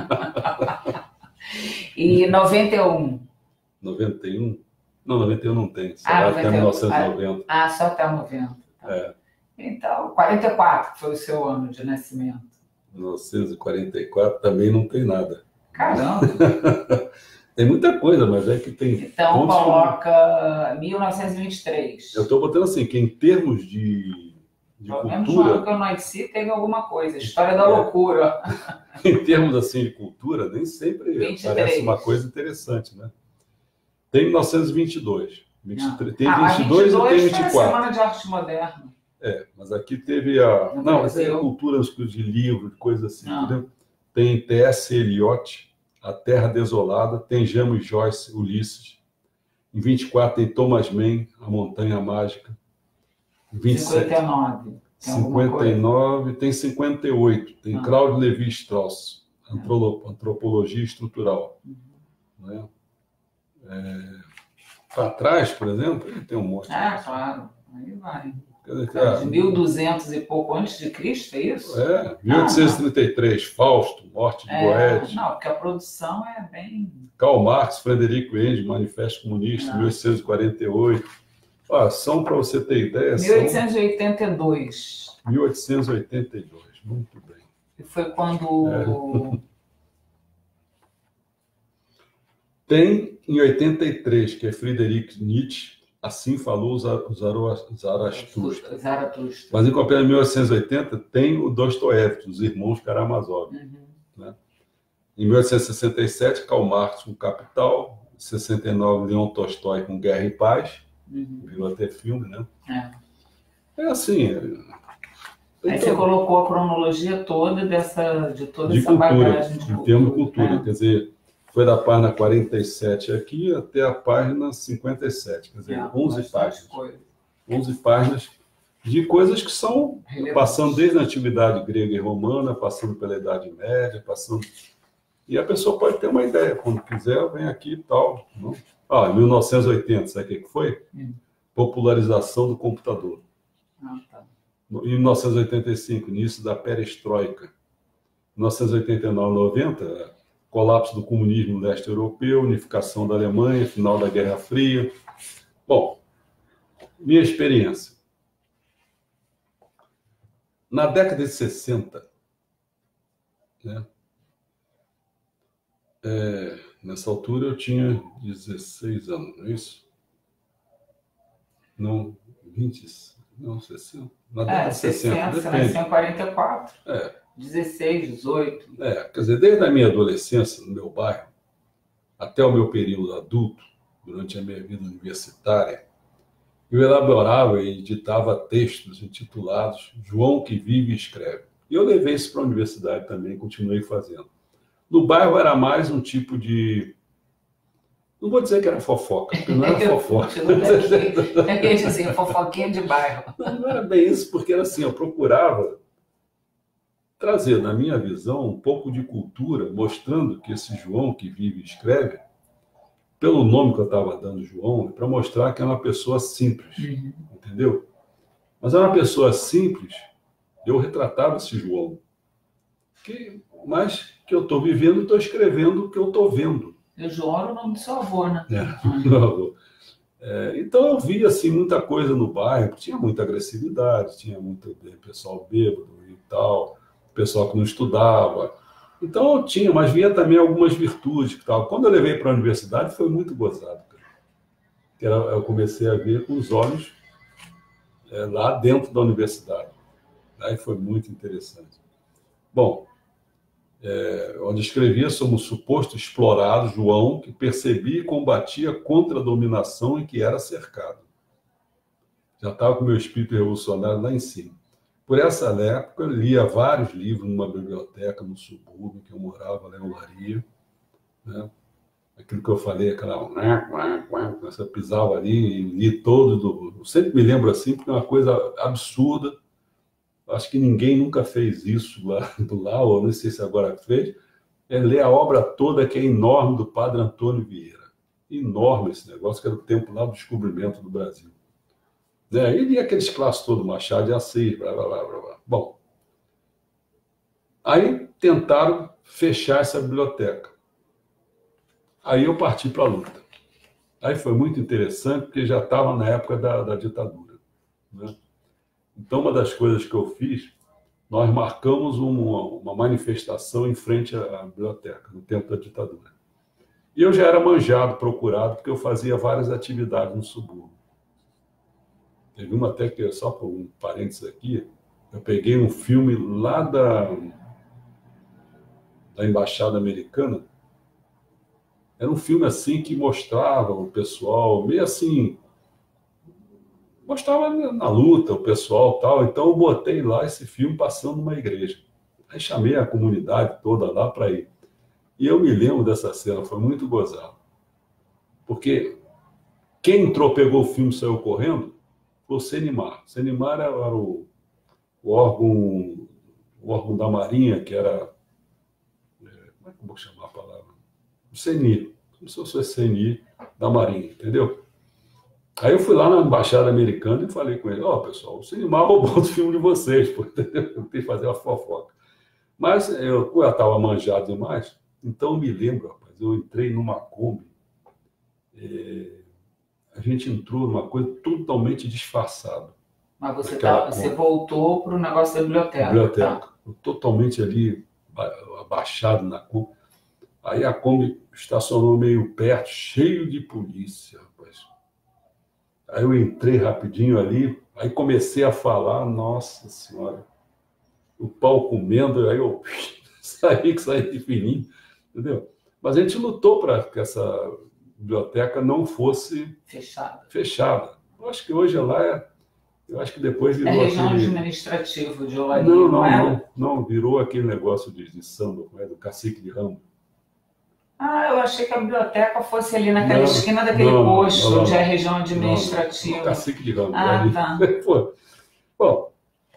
E noventa e um? noventa e um? Não, noventa e um não tem. Só Ah, vai até mil novecentos e noventa. Ah, só até noventa. Tá. É. Então, quarenta e quatro que foi o seu ano de nascimento. mil novecentos e quarenta e quatro também não tem nada. Caramba! Tem muita coisa, mas é que tem... Então, coloca mil novecentos e vinte e três. Eu estou botando assim, que em termos de, de Pelo menos no ano cultura... que eu nasci, teve alguma coisa. História da loucura. Em termos assim de cultura, nem sempre vinte e três. Parece uma coisa interessante, né? Tem mil novecentos e vinte e dois. vinte e três, tem ah, vinte e dois e tem vinte e foi a quatro. Semana de Arte Moderna. É, mas aqui teve a... No Não, mas é Brasil. cultura de livro, de coisa assim, Ah. entendeu? Tem T S. Eliot, A Terra Desolada, tem James Joyce, Ulisses. Em vinte e quatro tem Thomas Mann, A Montanha Mágica. Em vinte e sete, cinquenta e nove. Tem alguma cinquenta e nove, tem cinquenta e oito, tem Ah. Claude Lévi-Strauss, Antro- Antropologia Estrutural. Né? É, para trás, por exemplo, ele tem um monte. Ah, claro. Aí vai. Quer dizer, De cara, mil e duzentos e pouco antes de Cristo, é isso? é, mil oitocentos e trinta e três, Fausto, Morte de É, Goethe, não, porque a produção é bem... Karl Marx, Frederico Engels, Manifesto Comunista, Não. mil oitocentos e quarenta e oito. Ah, são, para você ter ideia, mil oitocentos e oitenta e dois. são mil oitocentos e oitenta e dois. Muito bem. E foi quando... É. Tem em oitenta e três, que é Friedrich Nietzsche, Assim Falou Zaratustra. Zaratustra. Mas em copiar em mil oitocentos e oitenta tem o Dostoiévski, Os Irmãos Karamazov. Uhum. Né? Em mil oitocentos e sessenta e sete, Karl Marx com Capital. Em sessenta e nove, Leon Tolstói com Guerra e Paz. Uhum. Virou até filme, né? É. É assim... É... Aí Então, você colocou a cronologia toda dessa, de toda de essa cultura, bagagem de em cultura. termos de cultura. É. Quer dizer, foi da página quarenta e sete aqui até a página cinquenta e sete. Quer dizer, É, onze bastante páginas. coisa. onze páginas de coisas que são Relevante. passando desde a antiguidade grega e romana, passando pela Idade Média, passando... E a pessoa pode ter uma ideia. Quando quiser, vem aqui e tal. Não? Ah, em mil novecentos e oitenta, sabe o que que foi? Hum. Popularização do computador. Ah, tá. Em mil novecentos e oitenta e cinco, início da perestroika. Em mil novecentos e oitenta e nove, noventa, colapso do comunismo no leste europeu, unificação da Alemanha, final da Guerra Fria. Bom, minha experiência. Na década de sessenta, né? É, nessa altura eu tinha dezesseis anos, não é isso? Não, vinte, não, sessenta. Na década É, de sessenta, sessenta, você nasceu depende. em quarenta e quatro. É, dezesseis, dezoito. é, quer dizer, desde a minha adolescência, no meu bairro, até o meu período adulto, durante a minha vida universitária, eu elaborava e editava textos intitulados João que Vive e Escreve. E eu levei isso para a universidade também, continuei fazendo. No bairro era mais um tipo de... Não vou dizer que era fofoca, porque não era Eu fofoca. continuo daqui. É que a gente assim, fofoquinha de bairro. Não, não era bem isso, porque era assim, eu procurava trazer, na minha visão, um pouco de cultura, mostrando que esse João que vive e escreve, pelo nome que eu estava dando João, é para mostrar que é uma pessoa simples, Uhum. entendeu? Mas é uma pessoa simples, eu retratava esse João, que, mas que eu estou vivendo, estou escrevendo o que eu estou vendo. E o João era o nome do seu avô, né? É. É, então eu via assim, muita coisa no bairro, tinha muita agressividade, tinha muito pessoal bêbado e tal, pessoal que não estudava. Então eu tinha, mas via também algumas virtudes que tal. Quando eu levei para a universidade foi muito gozado, cara. Que era, eu comecei a ver com os olhos é, lá dentro da universidade. Aí foi muito interessante. Bom, é, onde escrevia sobre o suposto explorado João, que percebia e combatia contra a dominação em que era cercado. Já estava com o meu espírito revolucionário lá em cima. Por essa época, eu lia vários livros numa biblioteca no subúrbio, que eu morava lá em Olaria, né? Aquilo que eu falei, aquela... Você pisava ali e li todo. Do... Eu sempre me lembro assim, porque é uma coisa absurda. Acho que ninguém nunca fez isso lá, do lá, ou não sei se agora fez, é ler a obra toda, que é enorme, do Padre Antônio Vieira. Enorme esse negócio, que era o tempo lá do descobrimento do Brasil. Né? E lia aqueles clássicos todos, Machado de Assis, blá, blá, blá, blá, blá. Bom, aí tentaram fechar essa biblioteca. Aí eu parti para a luta. Aí foi muito interessante, porque já estava na época da, da ditadura, né? Então, uma das coisas que eu fiz, nós marcamos uma, uma manifestação em frente à biblioteca, no tempo da ditadura. E eu já era manjado, procurado, porque eu fazia várias atividades no subúrbio. Teve uma até que, só por um parênteses aqui, eu peguei um filme lá da, da Embaixada Americana. Era um filme assim que mostrava o pessoal, meio assim... Mostrava na luta o pessoal tal, então eu botei lá esse filme passando numa igreja. Aí chamei a comunidade toda lá para ir. E eu me lembro dessa cena, foi muito gozado. Porque quem entrou, pegou o filme e saiu correndo, foi o Senimar. O Senimar era o, o, órgão, o órgão da Marinha, que era... Como é que eu vou chamar a palavra? O C N I. Como se fosse o C N I da Marinha, entendeu? Aí eu fui lá na Embaixada Americana e falei com ele, ó, oh, pessoal, o Cinema roubou o filme de vocês, pô, entendeu? Eu tenho que fazer uma fofoca. Mas eu, eu estava manjado demais, então eu me lembro, rapaz, eu entrei numa Kombi, é, a gente entrou numa coisa totalmente disfarçada. Mas você, tá, você voltou para o negócio da biblioteca. Biblioteca. Tá? Totalmente ali, abaixado na Kombi. Aí a Kombi estacionou meio perto, cheio de polícia, rapaz. Aí eu entrei rapidinho ali, aí comecei a falar, nossa senhora, o pau comendo, aí eu saí, saí de fininho, entendeu? Mas a gente lutou para que essa biblioteca não fosse fechada. fechada. Eu acho que hoje lá é, eu acho que depois virou é região aquele... administrativa de Olaria, não, não, não, é? não, não, virou aquele negócio de, de samba, é, do Cacique de Ramo. Ah, eu achei que a biblioteca fosse ali naquela não, esquina daquele não, posto, não, não, onde é a região administrativa. Não, não, Cacique de Ramos. Ah, ali. tá. Pô, bom,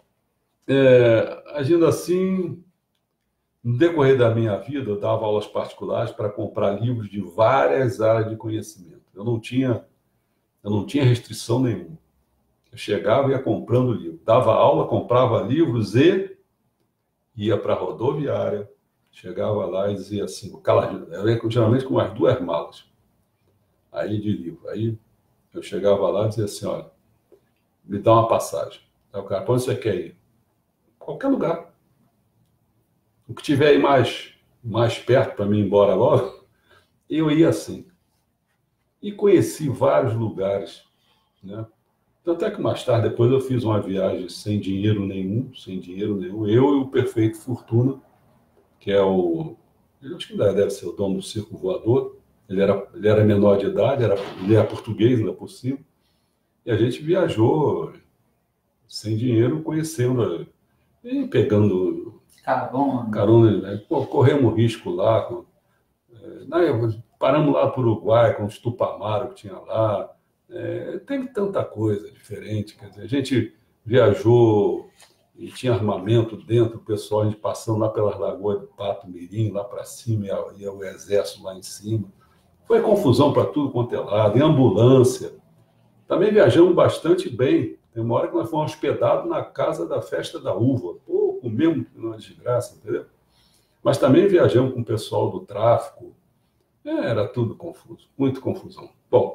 é, agindo assim, no decorrer da minha vida, eu dava aulas particulares para comprar livros de várias áreas de conhecimento. Eu não tinha, eu não tinha restrição nenhuma. Eu chegava e ia comprando livro. Dava aula, comprava livros e ia para a rodoviária. Chegava lá e dizia assim, eu ia geralmente com umas duas malas aí de livro. Aí eu chegava lá e dizia assim, olha, me dá uma passagem. Aí o cara, para onde você quer ir? qualquer lugar. O que tiver aí mais, mais perto para mim ir embora logo, eu ia assim. E conheci vários lugares, né? Tanto é que mais tarde, depois eu fiz uma viagem sem dinheiro nenhum, sem dinheiro nenhum, eu e o Perfeito Fortuna, que é o... Eu acho que deve ser o dono do Circo Voador. Ele era, ele era menor de idade, era, ele era português ainda por cima. E a gente viajou sem dinheiro, conhecendo e pegando Carona. carona, né? Pô, corremos risco lá. Com, é, né? Paramos lá para o Uruguai com os Tupamaro que tinha lá. É, teve tanta coisa diferente. Quer dizer, a gente viajou e tinha armamento dentro, o pessoal, a gente passando lá pelas lagoas de Pato Mirim, lá para cima, e o exército lá em cima. Foi confusão para tudo quanto é lado, em ambulância. Também viajamos bastante bem. Tem uma hora que nós fomos hospedados na casa da Festa da Uva. Pô, comemos uma desgraça, entendeu? Mas também viajamos com o pessoal do tráfico. É, era tudo confuso, muito confusão. Bom,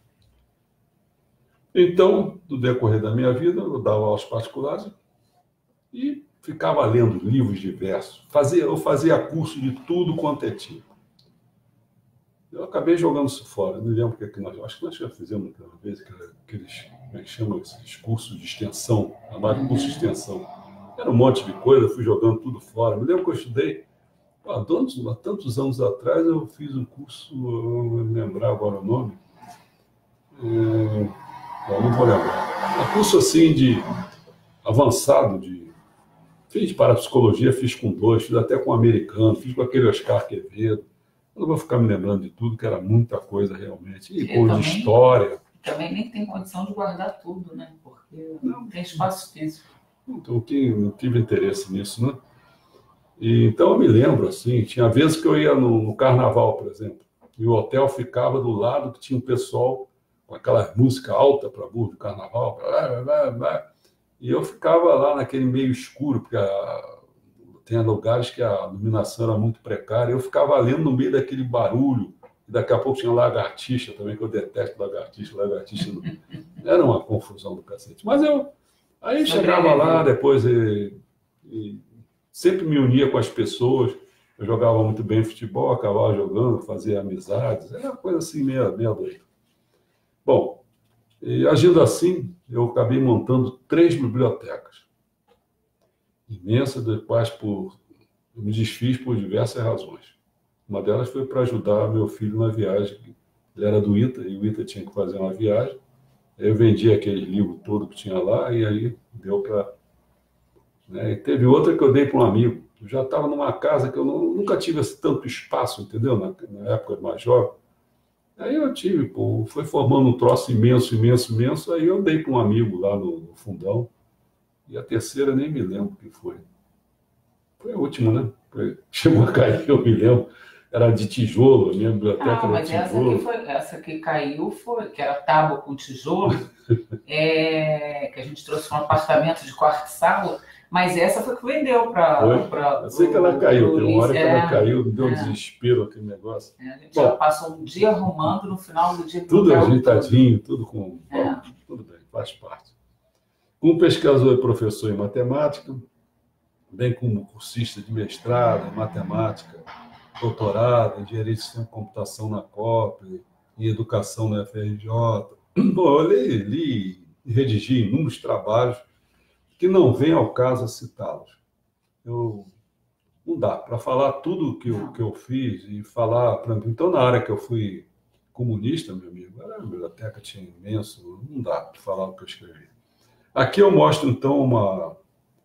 então, no decorrer da minha vida, eu dava aulas particulares e ficava lendo livros diversos. Fazia, eu fazia curso de tudo quanto é tipo. Eu acabei jogando isso fora. Não lembro o que, é que nós... Acho que nós já fizemos uma vez aqueles... Como é que chama esses cursos de extensão? Chamado curso de extensão. Era um monte de coisa, fui jogando tudo fora. Me lembro que eu estudei... Há tantos, há tantos anos atrás eu fiz um curso... Eu não me lembrar agora o nome. É... Não, não vou lembrar. Um curso assim de... avançado de... Fiz parapsicologia, fiz com dois, fiz até com um americano, fiz com aquele Oscar Quevedo. Eu não vou ficar me lembrando de tudo, que era muita coisa realmente. E com de história. Também nem tem condição de guardar tudo, né? Porque não tem espaço físico. Então, eu não tive interesse nisso, né? E, então, eu me lembro, assim, tinha vezes que eu ia no, no carnaval, por exemplo, e o hotel ficava do lado que tinha um pessoal com aquela música alta para burro do carnaval, blá, blá, blá, e eu ficava lá naquele meio escuro, porque a, tem lugares que a iluminação era muito precária, eu ficava lendo no meio daquele barulho, e daqui a pouco tinha lagartixa também, que eu detesto lagartixa, lagartixa não... Era uma confusão do cacete. Mas eu aí chegava lá, depois e, e sempre me unia com as pessoas, eu jogava muito bem futebol, acabava jogando, fazia amizades, era uma coisa assim meia, meia doida. Bom, e agindo assim, eu acabei montando três bibliotecas. Imensa, depois por, eu me desfiz por diversas razões. Uma delas foi para ajudar meu filho na viagem. Ele era do ITA, e o ITA tinha que fazer uma viagem. Eu vendi aquele livro todo que tinha lá, e aí deu para... Né? E teve outra que eu dei para um amigo. Eu já estava numa casa que eu não, nunca tive esse tanto espaço, entendeu? Na, na época mais jovem. Aí eu tive, pô, foi formando um troço imenso, imenso, imenso, aí eu dei para um amigo lá no, no fundão. E a terceira nem me lembro o que foi. Foi a última, né? Foi, chegou a cair, eu me lembro. Era de tijolo, a minha biblioteca ah, era de tijolo. Mas essa que, foi, essa que caiu, foi, que era tábua com tijolo, é, que a gente trouxe um apartamento de quarto e sala, mas essa foi que vendeu para... Eu sei que ela caiu, tem uma hora que é, ela caiu, me deu é. um desespero aquele negócio. É, a gente Bom, já passou um dia arrumando, no final do dia... Tudo ajeitadinho, tudo com... É. Bom, tudo bem, faz parte. Como pesquisador e professor em matemática, bem como cursista de mestrado em matemática, doutorado em engenharia de sistema de computação na COP, em educação na F R J. Bom, eu li, li e redigi inúmeros trabalhos que não vem ao caso a citá-los. Eu, não dá para falar tudo que eu, que eu fiz e falar... Pra, então, na área que eu fui comunista, meu amigo, era a biblioteca, tinha imenso, não dá para falar o que eu escrevi. Aqui eu mostro, então, uma...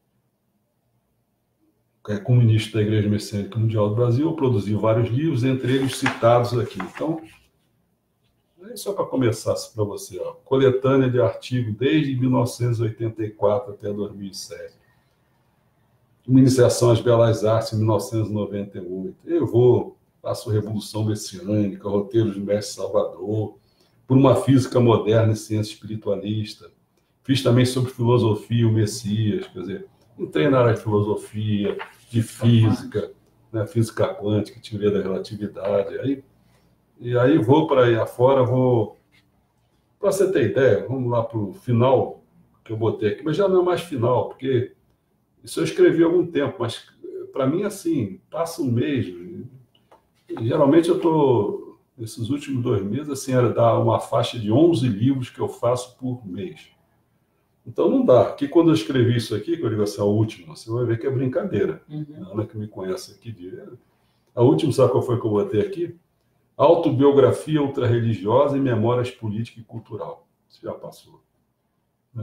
Como ministro da Igreja Messiânica Mundial do Brasil, eu produzi vários livros, entre eles citados aqui. Então, é só para começar para você, ó, coletânea de artigos desde mil novecentos e oitenta e quatro até dois mil e sete. Uma iniciação às Belas Artes em mil novecentos e noventa e oito. Eu vou, faço Revolução Messiânica, Roteiros de Mestre Salvador, por uma física moderna e ciência espiritualista. Fiz também sobre filosofia, o Messias, quer dizer, entrei na área de filosofia, de física, né, física quântica, teoria da relatividade. Aí, e aí vou para aí afora, vou... Para você ter ideia, vamos lá para o final que eu botei aqui, mas já não é mais final, porque Isso eu escrevi há algum tempo, mas para mim, assim, passa um mês. Geralmente eu estou, nesses últimos dois meses, assim, era dar uma faixa de onze livros que eu faço por mês. Então não dá. Aqui, quando eu escrevi isso aqui, que eu digo assim, a última, você vai ver que é brincadeira. Uhum. A Ana que me conhece aqui, a última, sabe qual foi que eu botei aqui? Autobiografia ultrarreligiosa e memórias política e cultural. Isso já passou. Né?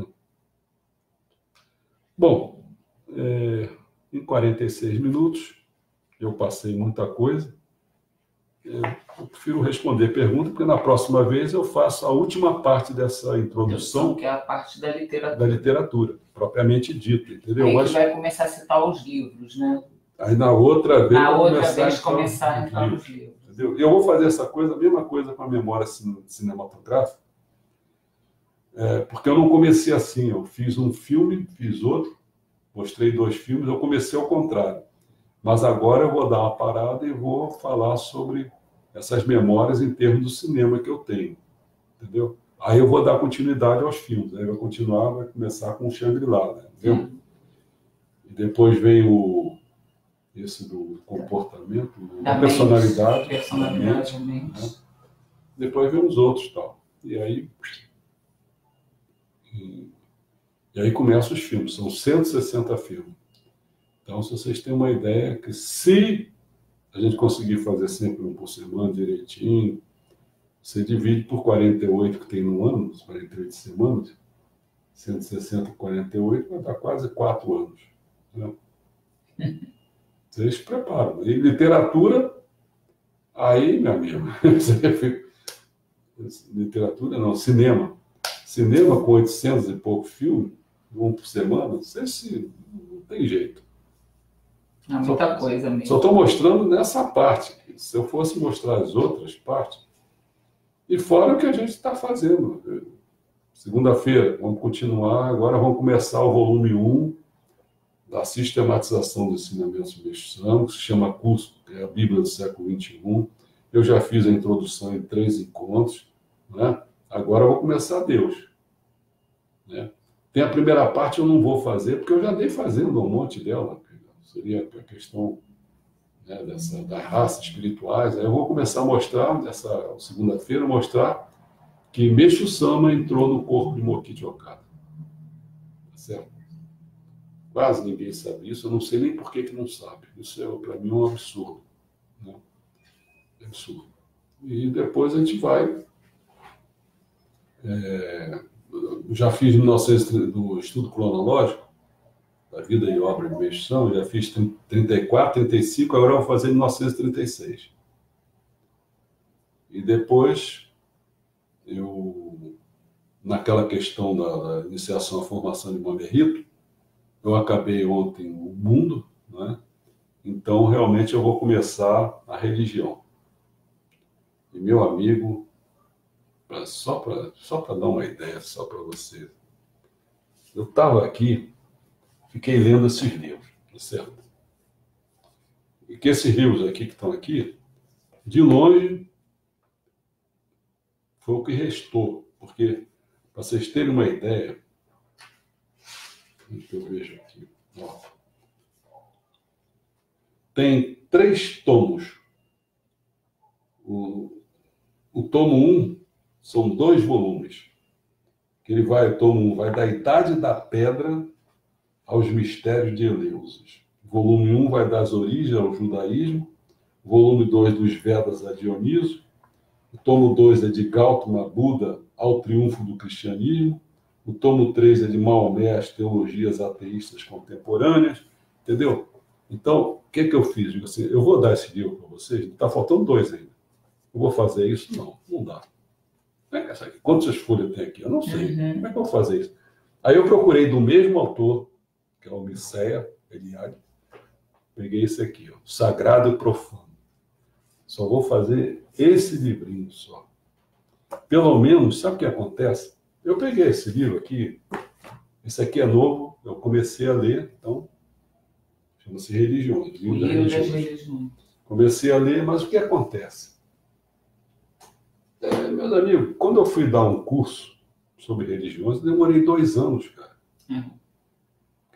Bom, é, em quarenta e seis minutos, eu passei muita coisa. Eu prefiro responder pergunta, porque na próxima vez eu faço a última parte dessa introdução, que é a parte da literatura, da literatura propriamente dita, entendeu? Aí Mas que vai começar a citar os livros, né? Aí na outra vez, na outra começar vez começar a entrar nos livros. Entendeu? Eu vou fazer essa coisa, a mesma coisa com a memória cinematográfica, é, porque eu não comecei assim. Eu fiz um filme, fiz outro, mostrei dois filmes, eu comecei ao contrário. Mas agora eu vou dar uma parada e vou falar sobre essas memórias em termos do cinema que eu tenho, entendeu? Aí eu vou dar continuidade aos filmes, aí vai continuar, vai começar com o Shangri-La, né? Entendeu? E depois vem o esse do comportamento, da, da personalidade, personalidade da mente, né? Depois vem os outros, tal. E aí e, e aí começam os filmes, são cento e sessenta filmes. Então, se vocês têm uma ideia que se a gente conseguir fazer sempre um por semana direitinho, você divide por quarenta e oito que tem no ano, quarenta e oito semanas, cento e sessenta por quarenta e oito, vai dar quase quatro anos. Né? Vocês se preparam. E literatura, aí, meu amigo, literatura não, cinema. Cinema com oitocentos e pouco filmes, um por semana, você se, não tem jeito. É muita só, coisa mesmo. Só estou mostrando nessa parte. Se eu fosse mostrar as outras partes, e fora o que a gente está fazendo. Segunda-feira, vamos continuar, agora vamos começar o volume um da sistematização dos ensinamentos messiânicos, que se chama curso, que é a Bíblia do século vinte e um. Eu já fiz a introdução em três encontros, né? Agora eu vou começar Deus. Né? Tem a primeira parte, eu não vou fazer, porque eu já andei fazendo um monte dela. Seria a questão, né, dessa, das raças espirituais. Aí eu vou começar a mostrar, nessa segunda-feira, mostrar que Meixo Sama entrou no corpo de Mokichi Okada. Tá certo? Quase ninguém sabe isso, eu não sei nem por que que não sabe. Isso é, para mim, um absurdo. Né? É absurdo. E depois a gente vai... É, já fiz mil e novecentos do estudo cronológico, da vida e obra de Meixo Sama, já fiz trinta e quatro, trinta e cinco, agora eu vou fazer mil novecentos e trinta e seis. E depois, eu, naquela questão da, da iniciação à formação de Mamerito, eu acabei ontem o mundo, né? Então realmente eu vou começar a religião. E meu amigo, pra, só para só para dar uma ideia, só para você, eu estava aqui, fiquei lendo esses livros, tá certo? E que esses livros aqui que estão aqui, de longe, foi o que restou, porque, para vocês terem uma ideia, que eu vejo aqui, ó, tem três tomos. O, o tomo um são dois volumes, que ele vai, o tomo um vai da Idade da Pedra aos Mistérios de Eleusis. O volume um vai das origens ao judaísmo, o volume dois dos Vedas a Dioniso, o tomo dois é de Gautama Buda ao triunfo do cristianismo, o tomo três é de Maomé às teologias ateístas contemporâneas, entendeu? Então, o que que eu fiz? Digo assim, eu vou dar esse livro para vocês, está faltando dois ainda. Eu vou fazer isso? Não, não dá. Quantas folhas tem aqui? Eu não sei. Uhum. Como é que eu vou fazer isso? Aí eu procurei do mesmo autor, que é o Mircea Eliade, peguei esse aqui, ó, Sagrado e Profano. Só vou fazer esse livrinho só. Pelo menos, sabe o que acontece? Eu peguei esse livro aqui, esse aqui é novo, eu comecei a ler, então, chama-se Religiões. Livro das Religiões. Comecei a ler, mas o que acontece? É, meus amigos, quando eu fui dar um curso sobre religiões, eu demorei dois anos, cara. Uhum.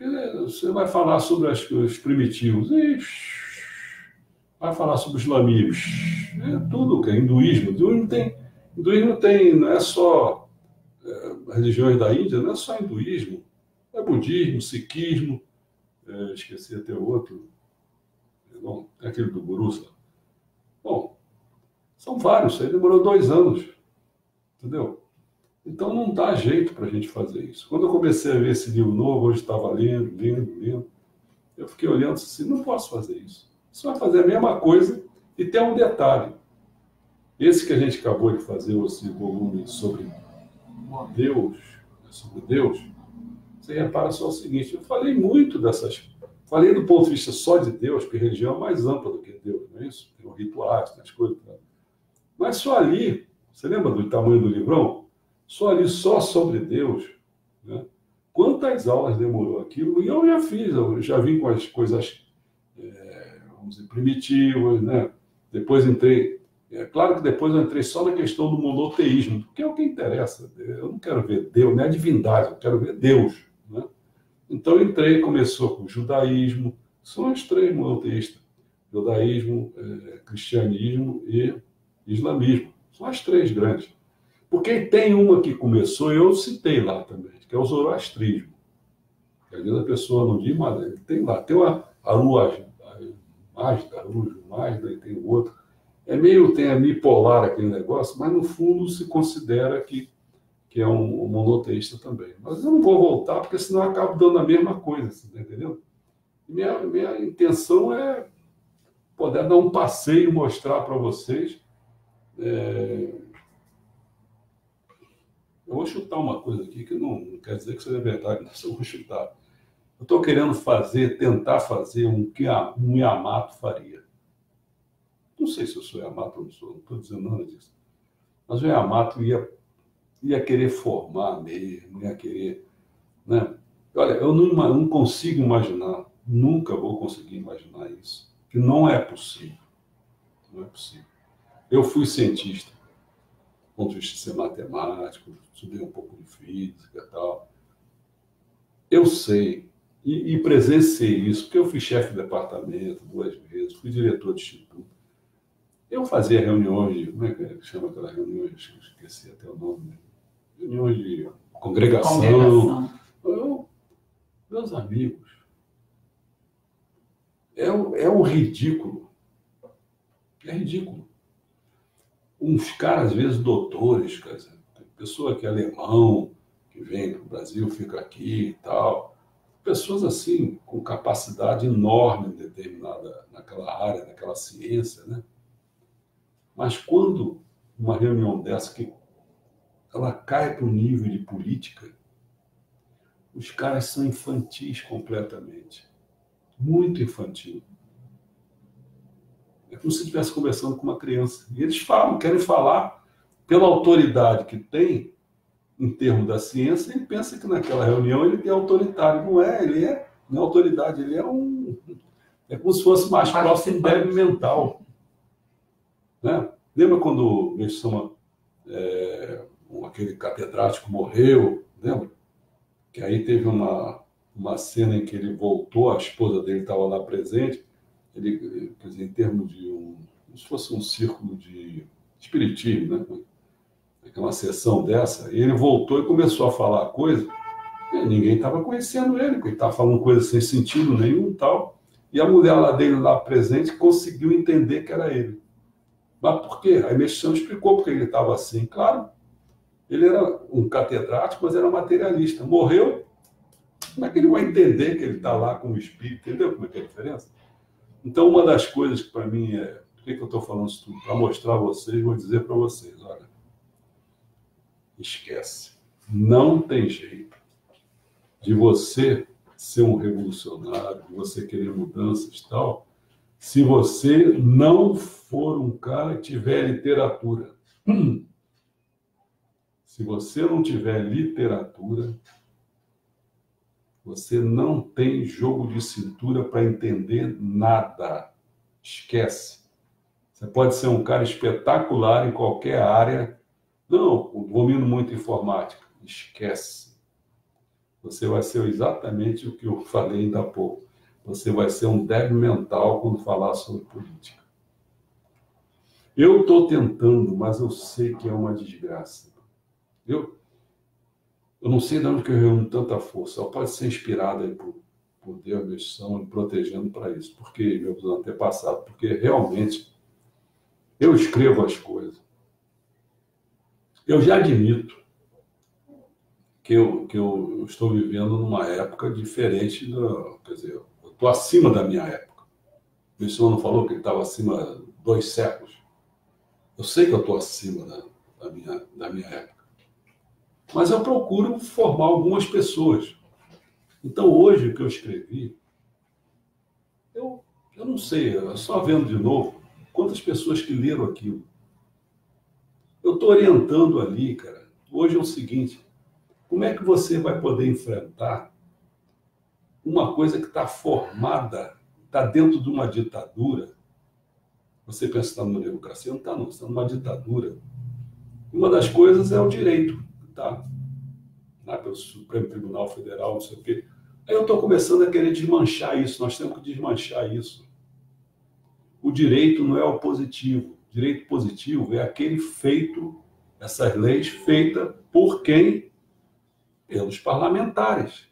Porque você vai falar sobre as, os primitivos, ixi, vai falar sobre os lamírios, é tudo que é hinduísmo. Hinduísmo tem, hinduísmo tem, não é só é, religiões da Índia, não é só hinduísmo, é budismo, sikhismo, é, esqueci até o outro, não, é aquele do Guru. Bom, são vários, isso aí demorou dois anos, entendeu? Então não dá jeito para a gente fazer isso. Quando eu comecei a ver esse livro novo, hoje estava lendo, lendo, lendo, eu fiquei olhando assim, não posso fazer isso. Você vai fazer a mesma coisa e tem um detalhe. Esse que a gente acabou de fazer, esse volume sobre Deus, sobre Deus, você repara só o seguinte, eu falei muito dessas... Falei do ponto de vista só de Deus, porque religião é mais ampla do que Deus, não é isso? Tem o rituais, tem as coisas. Mas só ali, você lembra do tamanho do livrão? Só ali, só sobre Deus, né? Quantas aulas demorou aquilo? E eu já fiz, eu já vim com as coisas, é, vamos dizer, primitivas, né? Depois entrei, é claro que depois eu entrei só na questão do monoteísmo, porque é o que interessa. Eu não quero ver Deus, não é a divindade, eu quero ver Deus, né? Então entrei, começou com o judaísmo, são as três monoteístas, judaísmo, é, cristianismo e islamismo, são as três grandes. Porque tem uma que começou, eu citei lá também, que é o zoroastrismo. Às vezes a pessoa não diz, mas tem lá, tem uma Aru Mazda, Aru Mazda, e tem o outro. É meio, tem a bipolar aquele negócio, mas no fundo se considera que, que é um, um monoteísta também. Mas eu não vou voltar, porque senão eu acabo dando a mesma coisa, você tá entendendo? Minha, minha intenção é poder dar um passeio, mostrar para vocês. É... Eu vou chutar uma coisa aqui que não, não quer dizer que seja verdade, mas eu vou chutar. Eu estou querendo fazer, tentar fazer um que um Yamato faria. Não sei se eu sou Yamato ou não sou, não estou dizendo nada disso. Mas o Yamato ia, ia querer formar mesmo, ia querer... Né? Olha, eu não, não consigo imaginar, nunca vou conseguir imaginar isso, que não é possível. Não é possível. Eu fui cientista, do ponto de vista de ser matemático, estudei um pouco de física e tal. Eu sei, e, e presenciei isso, porque eu fui chefe de departamento duas vezes, fui diretor de instituto. Eu fazia reuniões de, como é que chama aquela reunião? Esqueci até o nome. Reuniões de congregação. congregação. Eu, meus amigos, é, é um ridículo. É ridículo. Uns caras, às vezes, doutores, quer dizer, pessoa que é alemão, que vem para o Brasil, fica aqui e tal. Pessoas assim, com capacidade enorme em determinada, naquela área, naquela ciência, né? Mas quando uma reunião dessa, que ela cai para o nível de política, os caras são infantis completamente. Muito infantil. É como se estivesse conversando com uma criança. E eles falam, querem falar pela autoridade que tem, em termos da ciência, ele pensa que naquela reunião ele é autoritário. Não é, ele é, não é autoridade, ele é um... É como se fosse mais próximo do débil mental. Né? Lembra quando eles são, é, aquele catedrático morreu, lembra? Que aí teve uma, uma cena em que ele voltou, a esposa dele estava lá presente, ele, quer dizer, em termos de um, como se fosse um círculo de espiritismo, né? Uma sessão dessa, e ele voltou e começou a falar coisa, e ninguém estava conhecendo ele, porque ele estava falando coisa sem sentido nenhum e tal, e a mulher lá dele, lá presente, conseguiu entender que era ele. Mas por quê? A Mexicano explicou porque ele estava assim. Claro, ele era um catedrático, mas era materialista. Morreu, como é que ele vai entender que ele está lá com o espírito? Entendeu como é que é a diferença? Então, uma das coisas que para mim é... Por que, que eu estou falando isso tudo? Para mostrar a vocês, vou dizer para vocês, olha, esquece. Não tem jeito de você ser um revolucionário, de você querer mudanças e tal, se você não for um cara que tiver literatura. Se você não tiver literatura, você não tem jogo de cintura para entender nada. Esquece. Você pode ser um cara espetacular em qualquer área. Não, domino muito informática. Esquece. você vai ser exatamente o que eu falei ainda há pouco. Você vai ser um débil mental quando falar sobre política. Eu estou tentando, mas eu sei que é uma desgraça. Eu, eu não sei de onde que eu reúno tanta força. Ela pode ser inspirada aí por, por Deus, meus são, me protegendo para isso. Porque, meus antepassados, porque realmente eu escrevo as coisas. Eu já admito que eu, que eu estou vivendo numa época diferente, da, quer dizer, eu estou acima da minha época. O senhor não falou que ele estava acima de dois séculos? Eu sei que eu estou acima da, da, minha, da minha época. Mas eu procuro formar algumas pessoas. Então, hoje, o que eu escrevi, eu, eu não sei, só vendo de novo, quantas pessoas que leram aquilo. Eu estou orientando ali, cara. Hoje é o seguinte, como é que você vai poder enfrentar uma coisa que está formada, está dentro de uma ditadura? Você pensa que está numa democracia? Não está, não. Você está numa ditadura. Uma das coisas é o direito, tá? Lá pelo Supremo Tribunal Federal, não sei o quê. Aí eu estou começando a querer desmanchar isso. Nós temos que desmanchar isso. O direito não é o positivo. O direito positivo é aquele feito, essas leis feitas por quem? Pelos parlamentares.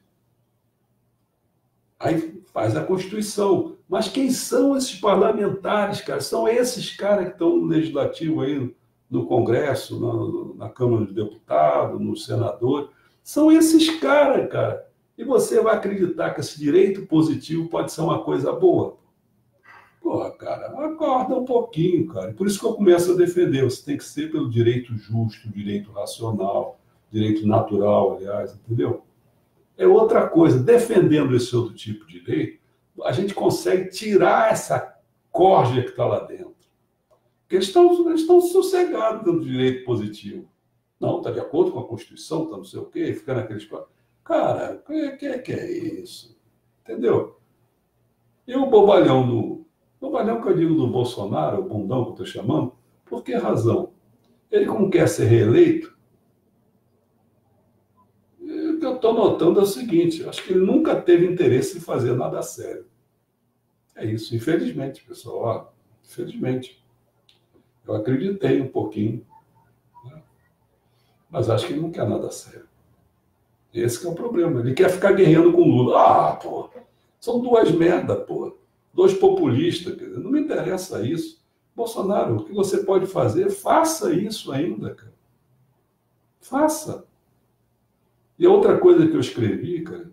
Aí faz a Constituição. Mas quem são esses parlamentares, cara? São esses caras que estão no Legislativo aí, no Congresso, na, na Câmara dos Deputados, no Senador. São esses caras, cara. E você vai acreditar que esse direito positivo pode ser uma coisa boa? Porra, cara, acorda um pouquinho, cara. Por isso que eu começo a defender. Você tem que ser pelo direito justo, direito racional, direito natural, aliás, entendeu? É outra coisa. Defendendo esse outro tipo de lei, a gente consegue tirar essa corja que está lá dentro. Porque eles estão, eles estão sossegados dando direito positivo. Não, está de acordo com a Constituição, está não sei o quê, fica naqueles... Cara, o que, que, que é isso? Entendeu? E o bobalhão no... Bobalhão que eu digo do Bolsonaro, o bundão que eu estou chamando, por que razão? Ele, como quer ser reeleito, o que eu estou notando é o seguinte, acho que ele nunca teve interesse em fazer nada sério. É isso, infelizmente, pessoal. Ó, infelizmente. Eu acreditei um pouquinho, né? Mas acho que ele não quer nada sério. Esse que é o problema. Ele quer ficar guerreando com o Lula. Ah, pô, são duas merdas, pô. Dois populistas, quer dizer, não me interessa isso. Bolsonaro, o que você pode fazer? Faça isso ainda, cara. Faça. E a outra coisa que eu escrevi, cara,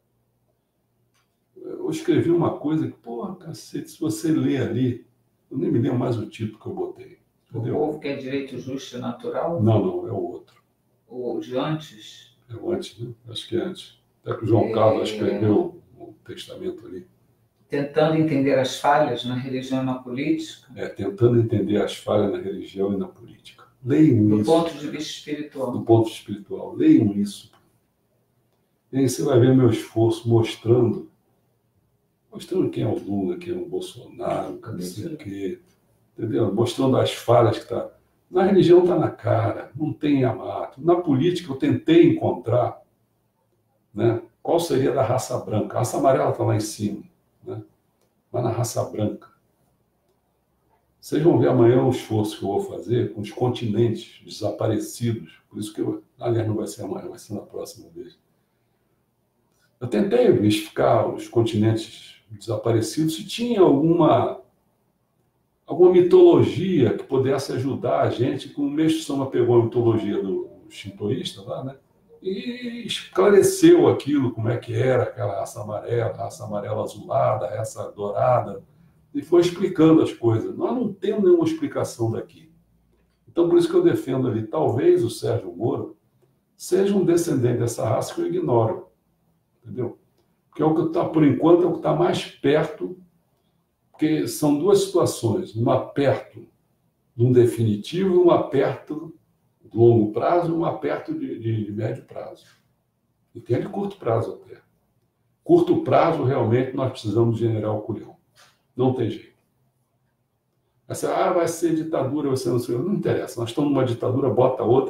eu escrevi uma coisa que, porra, cacete, se você ler ali, eu nem me lembro mais o título que eu botei. Entendeu? O povo que é direito justo e natural? Não, não, é o outro. O de antes? É o antes, né? Acho que é antes. Até que o João é... Carlos escreveu o testamento ali. Tentando entender as falhas na religião e na política? É, tentando entender as falhas na religião e na política. Leiam do isso. Do ponto de vista espiritual. Do ponto espiritual. Leiam isso. E aí você vai ver meu esforço mostrando, mostrando quem é o Lula, quem é o Bolsonaro, não sei o quê, entendeu? Mostrando as falhas que está. Na religião está na cara, não tem amato. Na política eu tentei encontrar, né, qual seria da raça branca. A raça amarela está lá em cima, né? Mas na raça branca. Vocês vão ver amanhã o esforço que eu vou fazer com os continentes desaparecidos. Por isso que eu, aliás, não vai ser amanhã, vai ser na próxima vez. Eu tentei verificar os continentes desaparecidos se tinha alguma, alguma mitologia que pudesse ajudar a gente, como o Mestre Sama pegou a mitologia do shintoísta lá, né? E esclareceu aquilo, como é que era aquela raça amarela, raça amarela azulada, raça dourada, e foi explicando as coisas. Nós não temos nenhuma explicação daqui. Então, por isso que eu defendo ali, talvez o Sérgio Moro seja um descendente dessa raça que eu ignoro. Entendeu? Porque é o que está, por enquanto, é o que está mais perto, porque são duas situações, uma perto de um definitivo e uma perto de longo prazo e uma perto de, de, de médio prazo. E tem a de curto prazo até. Curto prazo, realmente, nós precisamos de general Culhão. Não tem jeito. Essa, ah, vai ser ditadura, vai ser não sei, não interessa. Nós estamos numa ditadura, bota outra,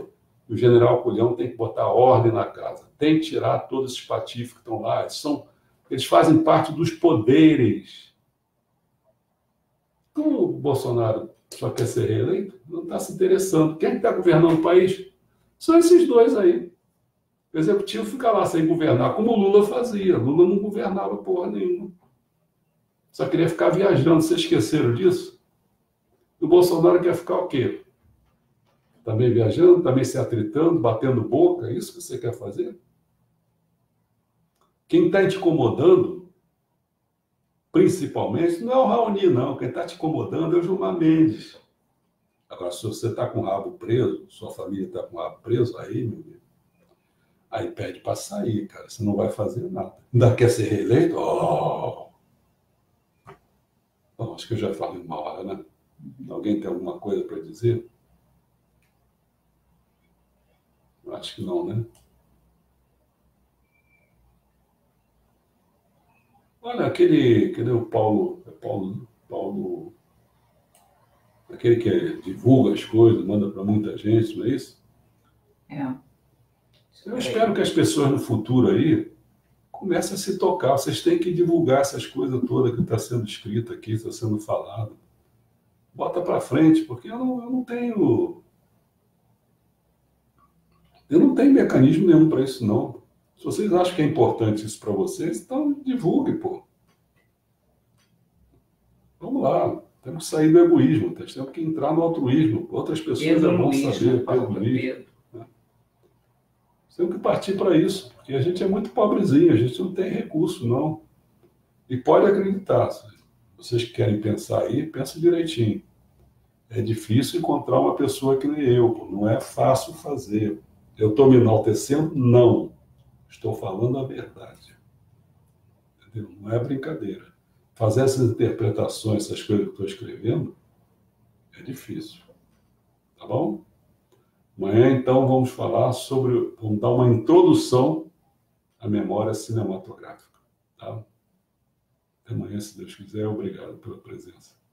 O general Culhão tem que botar ordem na casa, tem que tirar todos esses patifes que estão lá. Eles, são, eles fazem parte dos poderes. Como o Bolsonaro só quer ser reeleito, não está se interessando. Quem está governando o país? São esses dois aí. O executivo fica lá sem governar, como o Lula fazia. Lula não governava porra nenhuma. Só queria ficar viajando. Vocês esqueceram disso? O Bolsonaro quer ficar o quê? Também viajando, também se atritando, batendo boca. É isso que você quer fazer? Quem está te incomodando, principalmente, não é o Raoni, não. Quem está te incomodando é o Gilmar Mendes. Agora, se você está com o rabo preso, sua família está com o rabo preso, aí, meu amigo, aí pede para sair, cara. Você não vai fazer nada. Ainda quer ser reeleito? Oh! Bom, acho que eu já falei uma hora, né? Alguém tem alguma coisa para dizer? Acho que não, né? Olha, aquele, aquele o Paulo, é Paulo, Paulo, aquele que divulga as coisas, manda para muita gente, não é isso? É. Eu espero que as pessoas no futuro aí comecem a se tocar. Vocês têm que divulgar essas coisas todas que está sendo escrita aqui, está sendo falado. Bota para frente, porque eu não, eu não tenho... Eu não tenho mecanismo nenhum para isso, não. Se vocês acham que é importante isso para vocês, então divulgue, pô. Vamos lá. Temos que sair do egoísmo, temos que entrar no altruísmo. Outras pessoas Pedro é bom Luiz, saber. Paulo Pedro Luiz. Pedro. Né? Temos que partir para isso, porque a gente é muito pobrezinho, a gente não tem recurso, não. E pode acreditar, se vocês que querem pensar aí, pensa direitinho. É difícil encontrar uma pessoa que nem eu, pô. Não é fácil fazer. Eu estou me enaltecendo? Não. Estou falando a verdade. Entendeu? Não é brincadeira. Fazer essas interpretações, essas coisas que eu estou escrevendo, é difícil. Tá bom? Amanhã, então, vamos falar sobre... Vamos dar uma introdução à memória cinematográfica. Tá? Até amanhã, se Deus quiser. Obrigado pela presença.